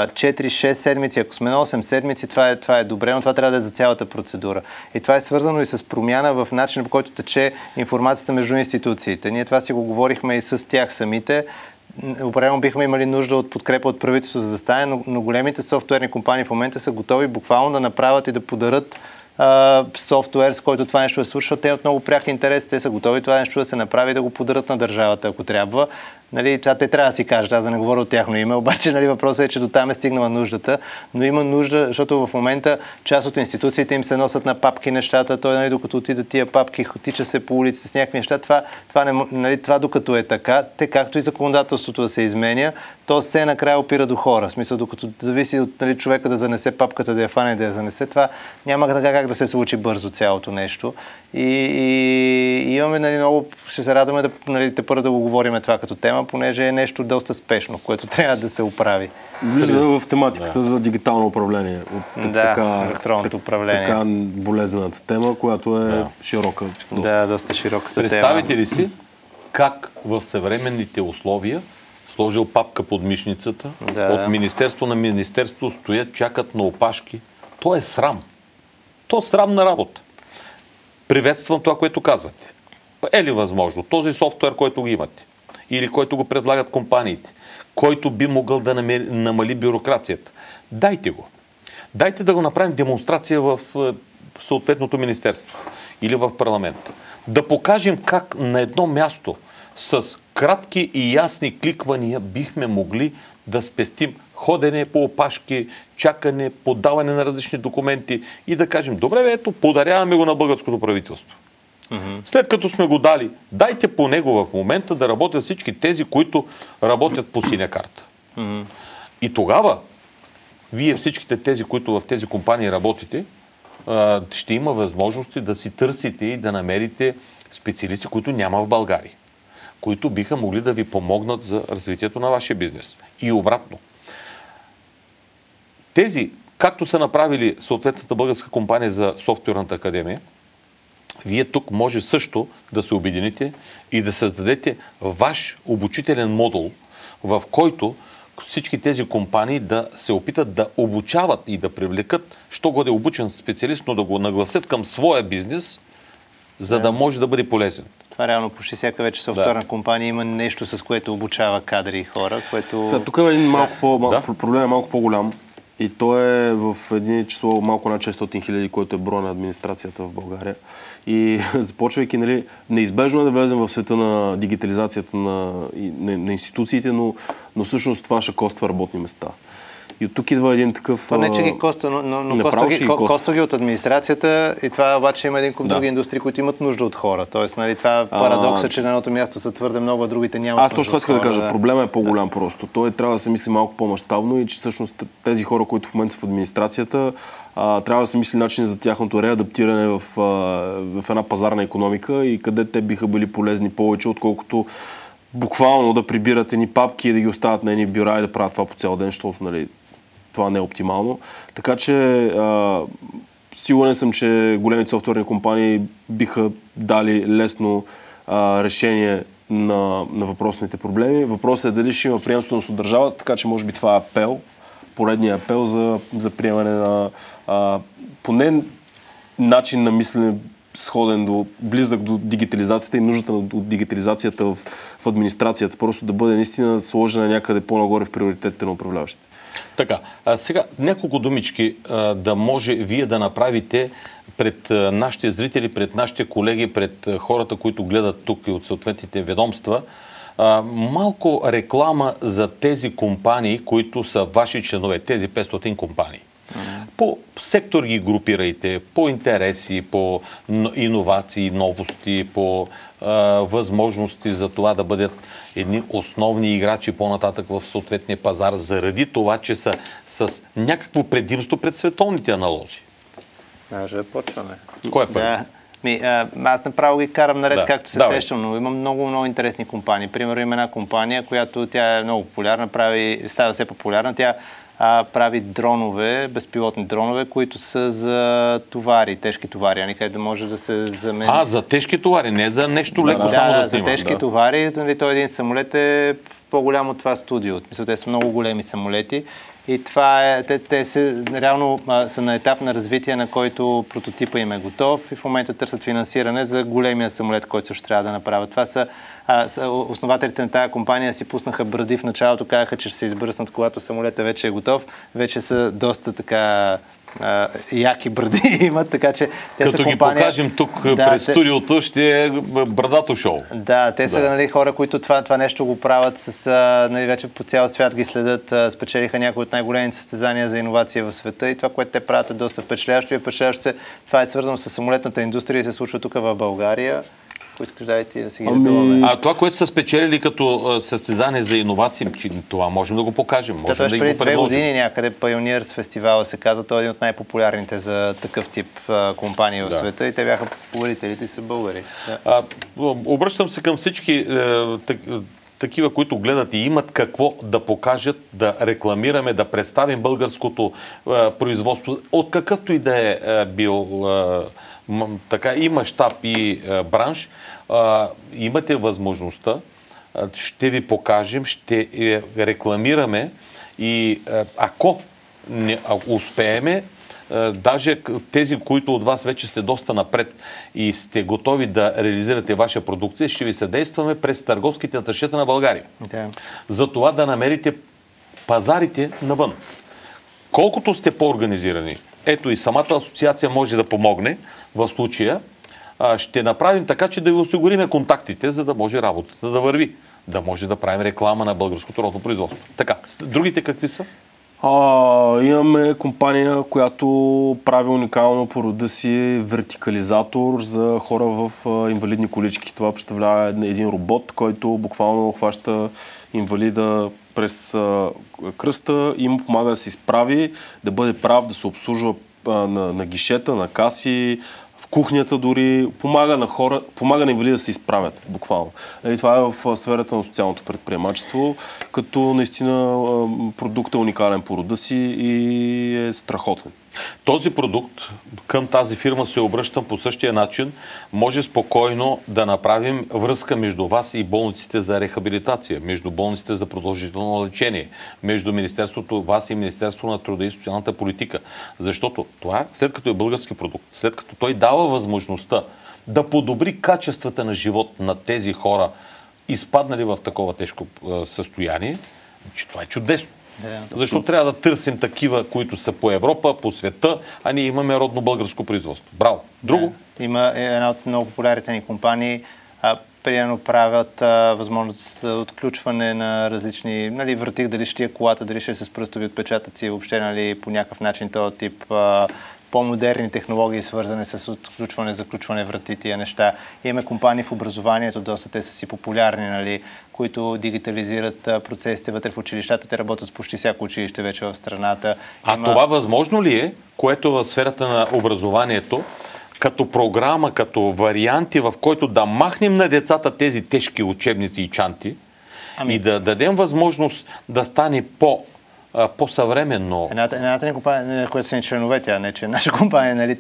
4-6 седмици, ако сме на 8 седмици, това е добре, но това трябва да е за цялата процедура. И това е свързано и с промяна в начина, по който тече информацията между институциите. Ние това си го говорихме и с тях самите. Определено бихме имали нужда от подкрепа от правителството, за да стане, но големите софтуерни компании в момента са готови буквално да направят и да подарат софтуер, с който това нещо е свършил. Те от много пряк интерес, те са готови това нещо да се направи и да го подарат на държавата, ако трябва. Нали, те трябва да си кажат, аз да не говоря от тяхно име, обаче нали, въпросът е, че до там е стигнала нуждата, но има нужда, защото в момента част от институциите им се носят на папки нещата, той нали, докато отидат тия папки, тича се по улиците с някакви неща, това докато е така, те както и законодателството да се изменя, то се накрая опира до хора. В смисъл, докато зависи от нали, човека да занесе папката, да я фане, да я занесе, това няма така как да се случи бързо цялото нещо. И имаме нали, много, ще се радваме да нали, първо да го говорим това като тема, понеже е нещо доста спешно, което трябва да се оправи. Влиза в тематиката за дигитално управление. Електронното управление. Така болезнената тема, която е широка. Доста широката тема. Представите ли си как в съвременните условия сложил папка под мишницата, от министерство на министерство стоят, чакат на опашки. То е срам. То е срамна работа. Приветствам това, което казвате. Е ли възможно? Този софтуер, който го имате, или който го предлагат компаниите, който би могъл да намали бюрокрацията, дайте го. Дайте да го направим демонстрация в съответното министерство или в парламента. Да покажем как на едно място с кратки и ясни кликвания бихме могли да спестим ходене по опашки, чакане, подаване на различни документи и да кажем, добре, ето, подаряваме го на българското правителство. След като сме го дали, дайте по него в момента да работят всички тези, които работят по синя карта. И тогава, вие всичките тези, които в тези компании работите, ще има възможности да си търсите и да намерите специалисти, които няма в България, които биха могли да ви помогнат за развитието на вашия бизнес. И обратно. Тези, както са направили съответната българска компания за софтуерната академия, вие тук може също да се обедините и да създадете ваш обучителен модул, в който всички тези компании да се опитат да обучават и да привлекат, що годе обучен специалист, но да го нагласят към своя бизнес, за да може да бъде полезен. Това реално почти всяка вече софтуерна компания има нещо, с което обучава кадри и хора, което... Сега, тук е един проблем е малко по-голям. И то е в един число малко над 600 хиляди, който е броя на администрацията в България. И започвайки, нали, неизбежно е да влезем в света на дигитализацията на институциите, но всъщност това ще коства работни места. И от тук идва един такъв... То не, че ги коства, но коства ги от администрацията и това обаче има един куп други индустрии, които имат нужда от хора. Тоест, нали, това парадокс е, че на едното място са твърде много, а другите нямат. Аз точно това искам да кажа. Проблема е по-голям просто. Той трябва да се мисли малко по-мащабно и че всъщност тези хора, които в момента са в администрацията, трябва да се мисли начин за тяхното реадаптиране в една пазарна икономика и къде те биха били полезни повече, отколкото буквално да прибират едни папки и да ги оставят на едни бюра и да правят това по цял ден, защото нали, това не е оптимално. Така че сигурен съм, че големите софтуерни компании биха дали лесно решение на въпросните проблеми. Въпросът е дали ще има приемственост от държавата, така че може би това е апел, поредният апел за приемане на поне начин на мислене сходен близък до дигитализацията и нуждата от дигитализацията в администрацията. Просто да бъде наистина сложена някъде по-нагоре в приоритетите на управляващите. Така, сега няколко думички да може вие да направите пред нашите зрители, пред нашите колеги, пред хората, които гледат тук и от съответните ведомства, малко реклама за тези компании, които са ваши членове, тези 500 компании. По сектор ги групирайте, по интереси, по иновации, новости, по възможности за това да бъдат едни основни играчи по-нататък в съответния пазар, заради това, че са с някакво предимство пред световните аналози. Може да почваме. Кой е първи? Аз направо ги карам наред, както се сещам, но има много интересни компании. Примерно има една компания, която тя е много популярна, става все популярна. Тя прави дронове, безпилотни дронове, които са за товари, тежки товари, където да може да се замени. За тежки товари, не за нещо леко само да снима. За тежки товари, той един самолет е по-голям от това студио. Мисля, те са много големи самолети. И това е, те реално са на етап на развитие, на който прототипа им е готов и в момента търсят финансиране за големия самолет, който също трябва да направят. Това са основателите на тази компания си пуснаха бради в началото, казаха, че ще се избръснат, когато самолетът вече е готов. Вече са доста така яки бради имат, така че те като са компания... ги покажем тук пред студиото, ще е брадато шоу. Да, те са нали, хора, които това нещо го правят с нали, вече по цял свят ги следят, спечелиха някои от най-големите състезания за иновация в света и това, което те правят е доста впечатляващо и впечатляващо се. Това е свързано с самолетната индустрия и се случва тук в България. Искаш да си ги редуваме. Това, което са спечелили като състезание за иновации, това можем да го покажем. Можем да преди 2 години някъде Pioneers фестивала се казва, той е един от най-популярните за такъв тип компании в света и те бяха победителите и са българи. Обръщам се към всички такива, които гледат и имат какво да покажат, да рекламираме, да представим българското производство, от какъвто и да е бил така и мащаб и бранш, имате възможността, ще ви покажем, ще рекламираме и ако не успееме, даже тези, които от вас вече сте доста напред и сте готови да реализирате ваша продукция, ще ви съдействаме през търговските аташета на България. За това да намерите пазарите навън. Колкото сте по-организирани, ето и самата асоциация може да помогне в случая, ще направим така, че да ви осигуриме контактите, за да може работата да върви. Да може да правим реклама на българското родно производство. Така, другите какви са? Имаме компания, която прави уникално по рода си вертикализатор за хора в инвалидни колички. Това представлява един робот, който буквално хваща инвалида през кръста и му помага да се изправи, да бъде прав, да се обслужва на гишета, на каси, в кухнята дори, помага на хора, помага на инвалиди да се изправят, буквално. Това е в сферата на социалното предприемачество, като наистина продуктът е уникален по рода си и е страхотен. Този продукт, към тази фирма се обръщам по същия начин, може спокойно да направим връзка между вас и болниците за рехабилитация, между болниците за продължително лечение, между Министерството, вас и Министерството на труда и социалната политика. Защото това, след като е български продукт, след като той дава възможността да подобри качествата на живот на тези хора, изпаднали в такова тежко състояние, че това е чудесно. Защото трябва да търсим такива, които са по Европа, по света, а ние имаме родно българско производство. Браво! Друго? Има една от много популярните ни компании. приемно правят възможност за отключване на различни, нали, вратих, дали ще е колата, дали ще е с пръстови отпечатъци, въобще, нали, по някакъв начин този тип по-модерни технологии, свързани с отключване, заключване врати, тия неща. Имаме компании в образованието, доста те са си популярни, нали, които дигитализират процесите вътре в училищата. Те работят с почти всяко училище вече в страната. Това възможно ли е, което в сферата на образованието, като програма, като варианти, в който да махнем на децата тези тежки учебници и чанти и да дадем възможност да стане по-съвременно? Едната ни компания, която са ни членове, тя не че е наша компания, нали,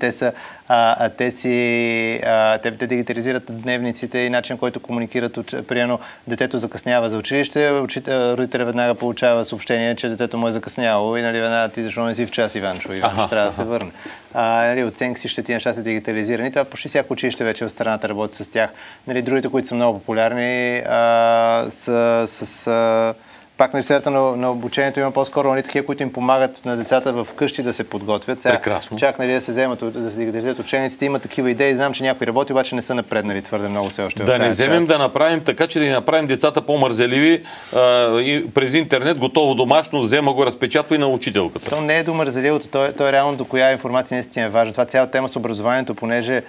те дигитализират дневниците и начин, който комуникират. Примерно, детето закъснява за училище, родителя веднага получава съобщение, че детето му е закъсняло и, нали, веднага ти защо не си в час, Иванчо, ще трябва да се върне. Нали, оценки си ще ти неща са дигитализирани. Това почти всяко училище вече в страната работи с тях. Нали, другите, които са много популярни, са с пак на сферата на обучението има по-скоро, нали, такива, които им помагат на децата в къщи да се подготвят. Прекрасно. Чак, нали, да се вземат, да се дигитализират учениците. Има такива идеи. Знам, че някои работи, обаче не са напреднали твърде много все още. Да не вземем да направим така, че да ни направим децата по-мързеливи и през интернет, готово домашно, взема го, разпечатва и на учителката. То не е до мързеливото, то е реално до коя информация наистина е важна. Това цяла тема с образованието, понеже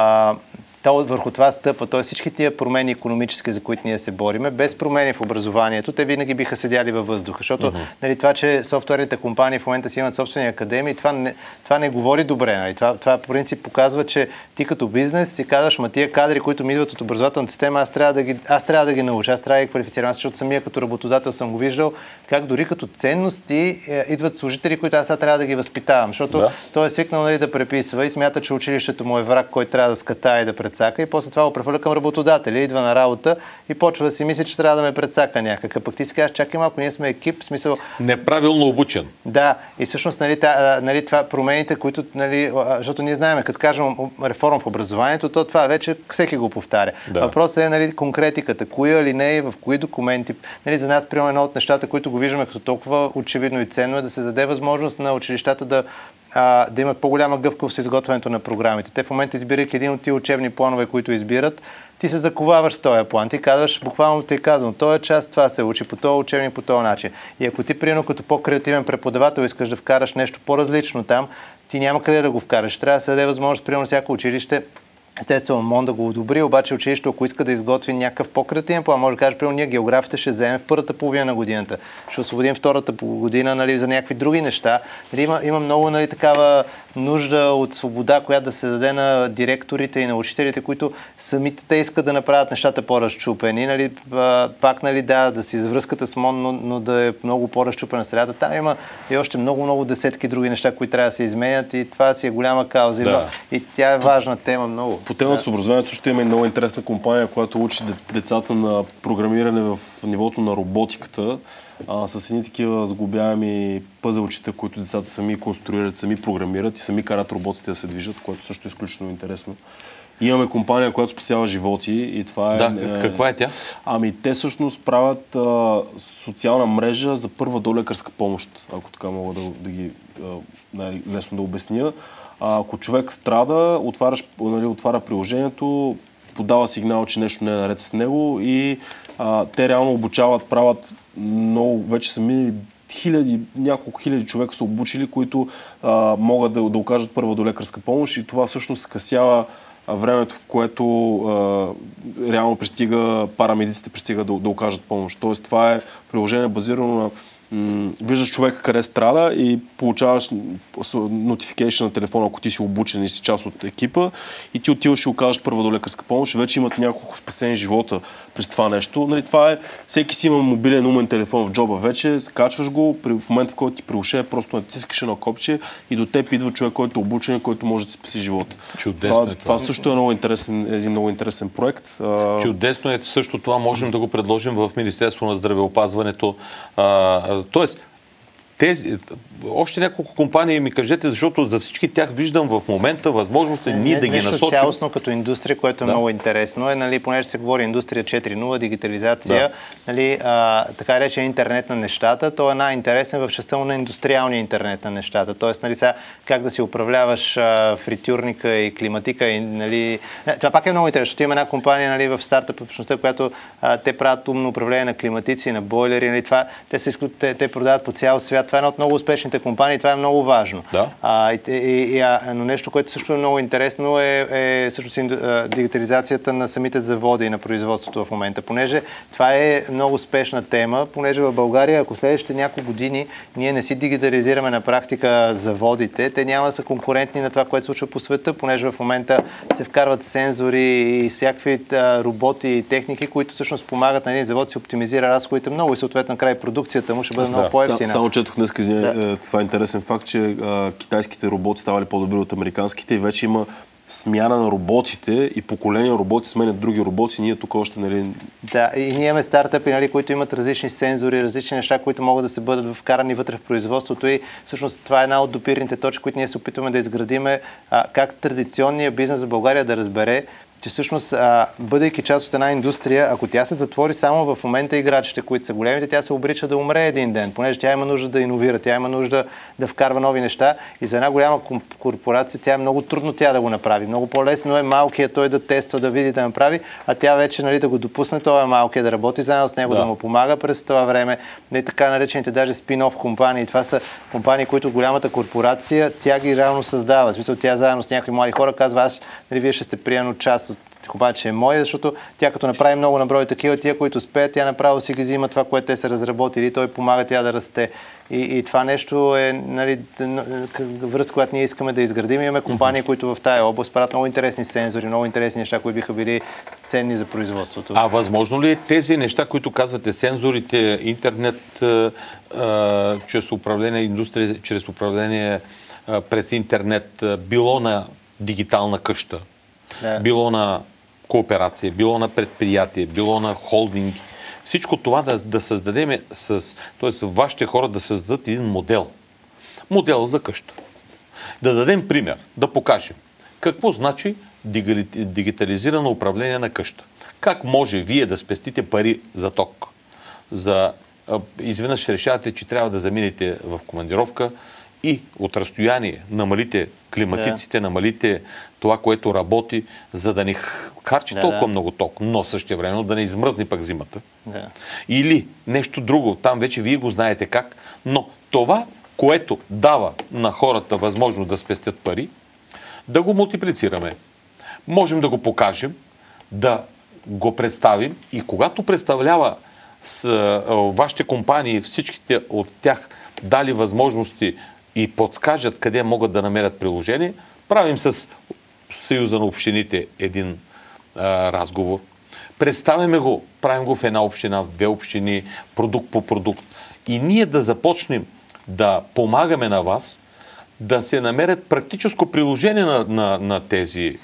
върху това стъпва. Тоест всички тия промени икономически, за които ние се бориме, без промени в образованието, те винаги биха седяли във въздуха. Защото нали, това, че софтуерните компании в момента си имат собствени академии, това не говори добре. Нали. Това по принцип показва, че ти като бизнес си казваш, тия кадри, които ми идват от образователната система, аз трябва да ги науча, аз трябва да ги квалифицирам, защото самия като работодател съм го виждал, как дори като ценности идват служители, които аз трябва да ги възпитавам. Защото той е свикнал, нали, да преписва и смята, че училището му е враг, който трябва да скатае и да предсака, и после това го прехвърля към работодателя, идва на работа и почва да си мисли, че трябва да ме предсака някакъв. Пък ти си кажеш, чакай малко, ние сме екип, в смисъл... Неправилно обучен. Да, и всъщност нали, това промените, които, нали, защото ние знаем, като кажем реформа в образованието, то това вече всеки го повтаря. Да. Въпросът е, нали, конкретиката, кои алинеи, в кои документи. Нали, за нас, примерно, едно от нещата, които го виждаме като толкова очевидно и ценно, е да се даде възможност на училищата да имат по-голяма гъвкавост в изготвянето на програмите. Те в момента, избирайки един от тия учебни планове, които избират, ти се заковаваш с този план. Ти казваш, буквално ти е казано, този час това се учи по този учебник, по този начин. И ако ти, примерно, като по-креативен преподавател искаш да вкараш нещо по-различно там, ти няма къде да го вкараш. Трябва да се даде възможност, примерно, всяко училище, естествено, МОН да го одобри, обаче училището, ако иска да изготви някакъв по-креативен план, може да каже, примерно, ние географията ще вземем в първата половина на годината, ще освободим втората година, нали, за някакви други неща. Нали, има много, нали, такава нужда от свобода, която да се даде на директорите и на учителите, които самите те искат да направят нещата по-разчупени. Нали, пак, нали, да си извръзката с МОН, но да е много по-разчупена средата. Там има и още много десетки други неща, които трябва да се изменят, и това си е голяма кауза. Да. И тя е важна тема много. По темата с образованието също има и много интересна компания, която учи децата на програмиране в нивото на роботиката, с едни такива сглобяеми пъзелчета, които децата сами конструират, сами програмират и сами карат роботите да се движат, което също е изключително интересно. Имаме компания, която спасява животи, и това е... Да, каква е тя? Те всъщност правят социална мрежа за първа долекарска помощ, ако така мога лесно да обясня. Ако човек страда, отваря приложението, подава сигнал, че нещо не е наред с него, и те реално обучават, правят много, вече сами няколко хиляди човека са обучили, които могат да окажат първа долекарска помощ, и това всъщност скъсява времето, в което реално парамедиците пристига да окажат помощ. Тоест, това е приложение базирано на виждаш човека къде страда и получаваш notification на телефона, ако ти си обучен и си част от екипа, и ти отиваш и окажеш първа долекарска помощ. Вече имат няколко спасени живота през това нещо. Нали, това е, всеки си има мобилен умен телефон в джоба вече, скачваш го, в момента, в който ти приуше, просто натискаш едно копче и до теб идва човек, който е обучен, който може да ти спаси живота. Това също е един много интересен проект. Чудесно е също това. Можем да го предложим в Министерство на здравеопазването. Тоест, Още няколко компании ми кажете, защото за всички тях виждам в момента възможности ние да ги насочим. Нещо цялостно като индустрия, което е много интересно е, нали, понеже се говори индустрия 4.0, дигитализация, нали, така речен интернет на нещата, то е най-интересен в частта на индустриалния интернет на нещата. Тоест, нали, сега как да си управляваш фритюрника и климатика. И, нали... Това пак е много интересно, защото има една компания, нали, в стартъп общността, която те правят умно управление на климатици, на бойлери. Нали, това, те продават по цял свят. Това е една от много успешните компании и това е много важно. Да. Но нещо, което също е много интересно е също дигитализацията на самите заводи и на производството в момента. Понеже това е много успешна тема, понеже в България, ако следващите няколко години ние не си дигитализираме на практика заводите, те няма да са конкурентни на това, което се случва по света, понеже в момента се вкарват сензори и всякакви роботи и техники, които всъщност помагат на един завод да си оптимизира разходите много и съответно край продукцията му ще бъде много по-евтина. Само четох днес, това е интересен факт, че китайските роботи ставали по-добри от американските и вече има смяна на роботите и поколения роботи сменят други роботи. Ние тук още, нали... Да, и ние имаме стартъпи, нали, които имат различни сензори, различни неща, които могат да се бъдат вкарани вътре в производството и всъщност това е една от допирните точки, които ние се опитваме да изградиме, как традиционният бизнес в България да разбере, че всъщност, бъдейки част от една индустрия, ако тя се затвори само в момента играчите, които са големите, тя се обрича да умре един ден, понеже тя има нужда да иновира, тя има нужда да вкарва нови неща и за една голяма корпорация тя е много трудно да го направи. Много по-лесно е малкият той да тества, да види, да направи, а тя вече, нали, да го допусне, той е малкият да работи заедно с него, да му помага през това време. Не така наречените даже спин-оф компании. Това са компании, които голямата корпорация, тя ги реално създава. В смисъл, тя заедно с някакви млади хора казва, нали, вие ще сте приемно част от компания, че е моя, защото тя като направи много наброй такива, тия, които успеят, тя направо си ги взима това, което те са разработили, той помага тя да расте. И това нещо е, нали, връзка, която ние искаме да изградим. Имаме компании, които в тая област правят много интересни сензори, много интересни неща, които биха били ценни за производството. А възможно ли е тези неща, които казвате, сензорите, интернет, чрез управление, индустрия, чрез управление през интернет, било на дигитална къща, било на кооперация, било на предприятие, било на холдинг. Всичко това да създадем т.е. вашите хора да създадат един модел. Модел за къща. Да дадем пример, да покажем какво значи дигитализирано управление на къща. Как може вие да спестите пари за ток? Изведнъж решавате, че трябва да заминете в командировка и от разстояние намалите климатиците, намалите това, което работи, за да не харчи толкова много ток, но същевременно да не измръзне пък зимата. Да. Или нещо друго, там вече вие го знаете как, но това, което дава на хората възможност да спестят пари, да го мултиплицираме. Можем да го покажем, да го представим и когато представлява с вашите компании, всичките от тях дали възможности и подскажат къде могат да намерят приложение, правим с Съюза на общините един разговор. Представяме го, правим го в една община, в две общини, продукт по продукт. И ние да започнем да помагаме на вас да се намерят практическо приложение на тези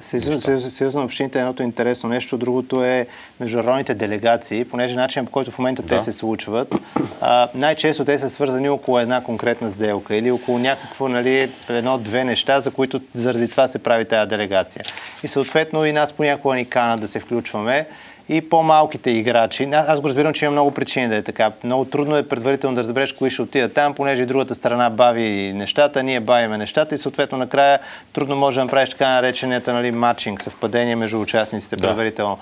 Съюз на общините е едното интересно нещо, другото е международните делегации, понеже начин, по който в момента те се случват, най-често те са свързани около една конкретна сделка или около някакво, нали, едно-две неща, за които заради това се прави тази делегация. И съответно и нас понякога ни канат да се включваме. И по-малките играчи. Аз го разбирам, че има много причини да е така. Много трудно е предварително да разбереш кои ще отидат там, понеже и другата страна бави нещата, ние бавиме нещата и съответно накрая трудно може да направиш така нареченията, нали, матчинг, съвпадение между участниците предварително.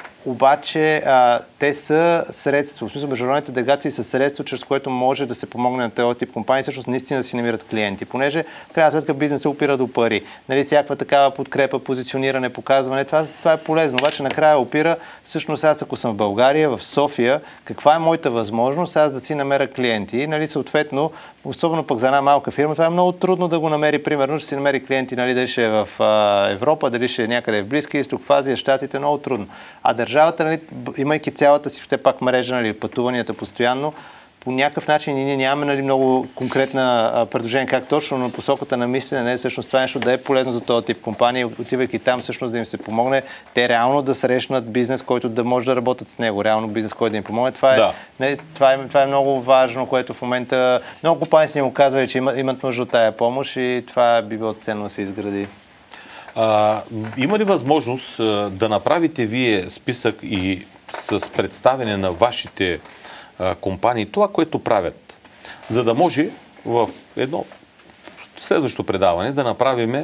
Обаче те са средство, в смисъл международните делегации са средство, чрез което може да се помогне на този тип компании, всъщност наистина да си намират клиенти. Понеже в крайна сметка бизнесът опира до пари. Нали, всякаква такава подкрепа, позициониране, показване, това е полезно. Обаче накрая опира, всъщност аз ако съм в България, в София, каква е моята възможност аз да си намеря клиенти. Нали, съответно, особено пък за една малка фирма, това е много трудно да го намери. Примерно, ще си намери клиенти, нали, дали ще е в Европа, дали ще е някъде в Близкия изток, в Азия, Щатите, много трудно. А държавата, нали, имайки цялата си все пак мрежа, нали, пътуванията постоянно, по някакъв начин ние нямаме, нали, много конкретна предложение как точно, но посоката на мислене е всъщност това нещо да е полезно за този тип компании, отивайки там всъщност да им се помогне, те реално да срещнат бизнес, който да може да работят с него, реално бизнес, който да им помогне. Това е много важно, което в момента много компании си ни го казвали, че имат нужда от тая помощ и това би било ценно да се изгради. Има ли възможност да направите вие списък и с представяне на вашите компании, това, което правят, за да може в едно следващо предаване да направим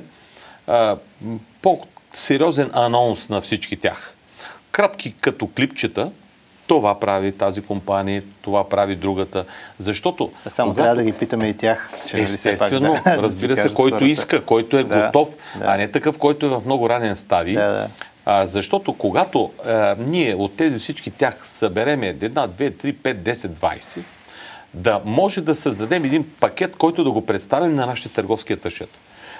по-сериозен анонс на всички тях. Кратки като клипчета, това прави тази компания, това прави другата, защото... Само трябва да ги питаме и тях. Че естествено, пак, разбира се, който иска, който е готов, а не такъв, който е в много ранен стадий. Защото когато ние от тези всички тях събереме 1, 2, 3, 5, 10, 20, да може да създадем един пакет, който да го представим на нашите търговски аташета.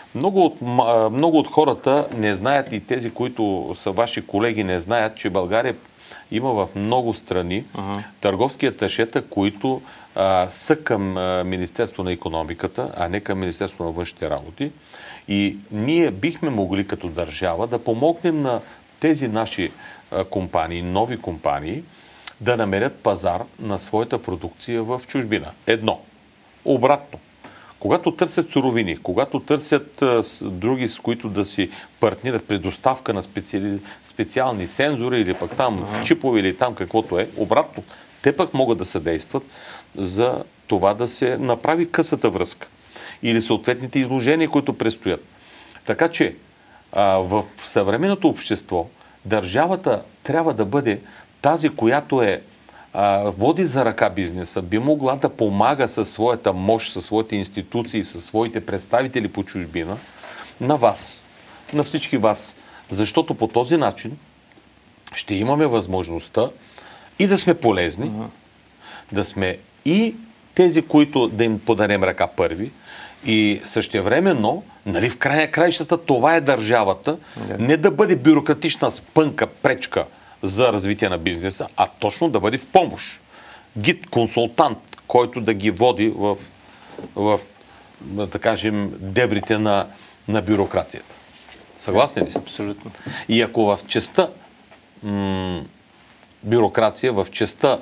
Много от хората не знаят и тези, които са ваши колеги, не знаят, че България има в много страни търговски аташета, които са към Министерство на икономиката, а не към Министерство на външните работи. И ние бихме могли като държава да помогнем на тези наши компании, нови компании, да намерят пазар на своята продукция в чужбина. Едно. Обратно. Когато търсят суровини, когато търсят други, с които да си партнират при доставка на специални сензори или пък там чипове или там каквото е, обратно, те пък могат да съдействат за това да се направи късата връзка или съответните изложения, които предстоят. Така че в съвременното общество държавата трябва да бъде тази, която води за ръка бизнеса, би могла да помага със своята мощ, със своите институции, със своите представители по чужбина на вас, на всички вас. Защото по този начин ще имаме възможността и да сме полезни, да сме и тези, които да им подарем ръка първи, и същевременно, нали, в края на краищата това е държавата, не да бъде бюрократична спънка, пречка за развитие на бизнеса, а точно да бъде в помощ. Гид, консултант, който да ги води в да кажем, дебрите на бюрокрацията. Съгласни ли сте? Абсолютно. И ако в частта бюрокрация, в частта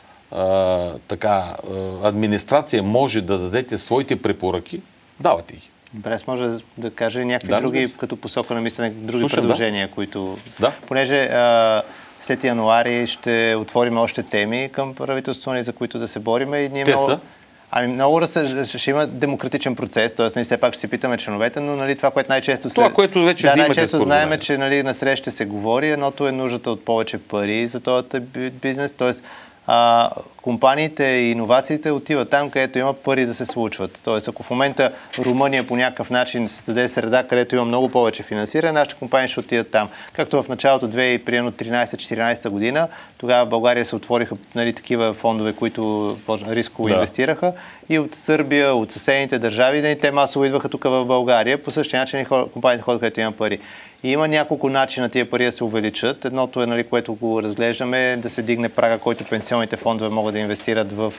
администрация може да дадете своите препоръки, давате ги. Брес може да каже някакви други, като посока на мислене, други предложения, които... Понеже след януари ще отворим още теми към правителството, за които да се бориме. И ние много ще има демократичен процес, т.е. нали, все пак ще си питаме членовете, но нали, това, което най-често което вече най-често знаем, че нали, на среща се говори, едното е нуждата от повече пари за този бизнес, т.е. компаниите и иновациите отиват там, където има пари да се случват. Тоест, ако в момента Румъния по някакъв начин създаде среда, където има много повече финансиране, нашите компании ще отидат там. Както в началото 2013-2014 година, тогава в България се отвориха нали, такива фондове, които рисково инвестираха и от Сърбия, от съседните държави, те масово идваха тук в България. По същия начин компаниите ходят, където има пари. И има няколко начина тия пари да се увеличат. Едното е, нали, което го разглеждаме, да се дигне прага, който пенсионните фондове могат да инвестират в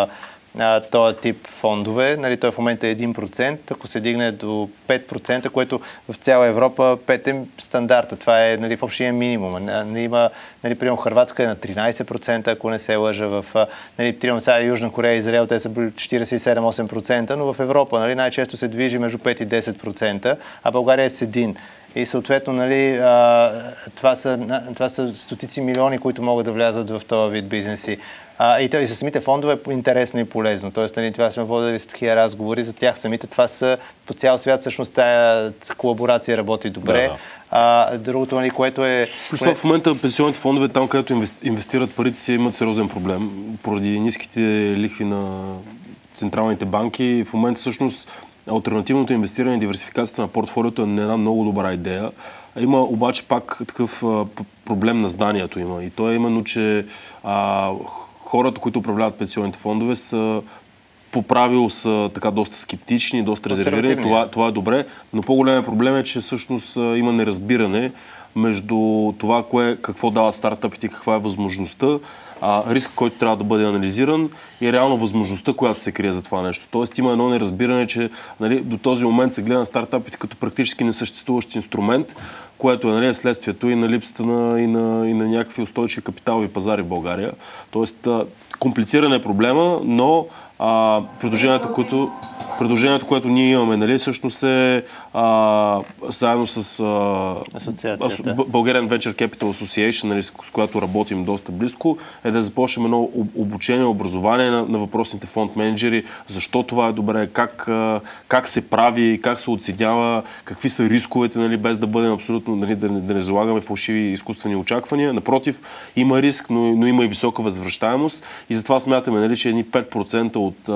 този тип фондове. Нали, той в момента е 1%, ако се дигне до 5%, което в цяла Европа 5 е стандарта. Това е нали, въобще е минимум. Има, нали, примерно Хърватска е на 13%, ако не се лъжа. Нали, сега Южна Корея и Израел, те са 47-8%, но в Европа нали, най-често се движи между 5 и 10%, а България е с 1%. И съответно, нали, това са стотици милиони, които могат да влязат в този вид бизнеси. И за самите фондове е интересно и полезно. Тоест, нали, това сме водили с такива разговори за тях самите. Това са по цял свят, всъщност, тая колаборация работи добре. Другото, нали, което е... В момента пенсионните фондове, там където инвестират парите си, имат сериозен проблем. Поради ниските лихви на централните банки, в момента всъщност алтернативното инвестиране и диверсификацията на портфолиото е една много добра идея. Има обаче пак такъв проблем на знанието има. И то е именно, че хората, които управляват пенсионните фондове, са по правило са така доста скептични, доста резервирани. Това е добре, но по-големият проблем е, че всъщност има неразбиране между това, какво дават стартъпите и каква е възможността, риск, който трябва да бъде анализиран и реално възможността, която се крие за това нещо. Тоест има едно неразбиране, че до този момент се гледа на стартъпите като практически несъществуващ инструмент, което е следствието и на липсата и на някакви устойчиви капиталови пазари в България. Тоест комплициран е проблема, но предложението, което ние имаме, всъщност е заедно с Bulgarian Venture Capital Association, с която работим доста близко, е да започнем едно обучение, образование на въпросните фонд менеджери, защо това е добре, как се прави, как се оценява, какви са рисковете, без да бъдем абсолютно, да не залагаме фалшиви изкуствени очаквания. Напротив, има риск, но има и висока възвръщаемост и затова смятаме, че едни 5%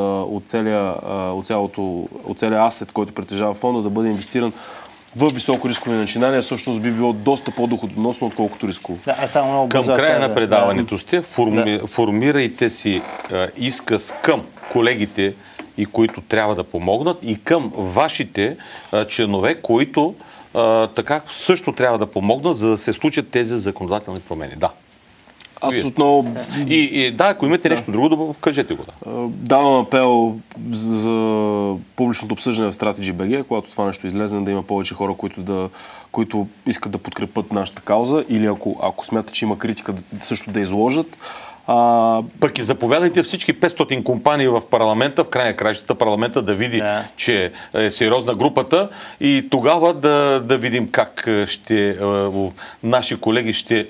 от целия асет, който притежава фонда, да бъде инвестиран в високо рискови начинания, всъщност би било доста по-доходоносно, отколкото рисково. Към края на предаването сте, формирайте си изказ към колегите, и които трябва да помогнат, и към вашите членове, които така също трябва да помогнат, за да се случат тези законодателни промени. Да. Аз отново... ако имате нещо друго, кажете го. Давам апел за публичното обсъждане в Strategy.bg, когато това нещо излезе, да има повече хора, които искат да подкрепят нашата кауза, или ако смятат, че има критика, също да изложат. Пък и заповядайте всички 500 компании в парламента, в края на краищата парламента да види, че е сериозна групата и тогава да видим как наши колеги ще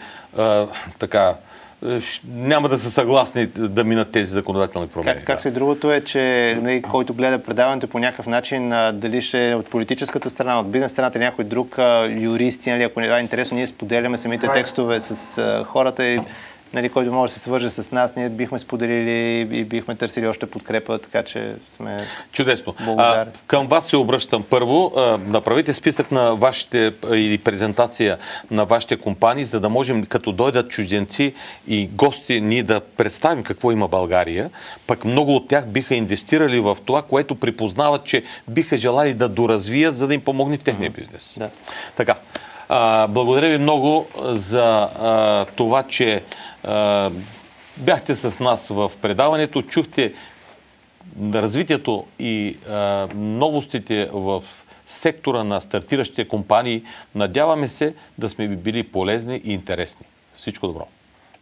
няма да са съгласни да минат тези законодателни промени. Както и другото е, че който гледа предаването по някакъв начин, дали ще е от политическата страна, от бизнес страната, някой друг юристи, ако не е интересно, ние споделяме самите текстове с хората и който може да се свърже с нас, ние бихме споделили и бихме търсили още подкрепа, така че сме чудесно. Благодарни. Към вас се обръщам първо. Направите списък на вашите и презентация на вашите компании, за да можем, като дойдат чужденци и гости, ние да представим какво има България. Пък много от тях биха инвестирали в това, което припознават, че биха желали да доразвият, за да им помогне в техния бизнес. Да. Така. Благодаря ви много за това, че бяхте с нас в предаването. Чухте развитието и новостите в сектора на стартиращите компании. Надяваме се да сме били полезни и интересни. Всичко добро!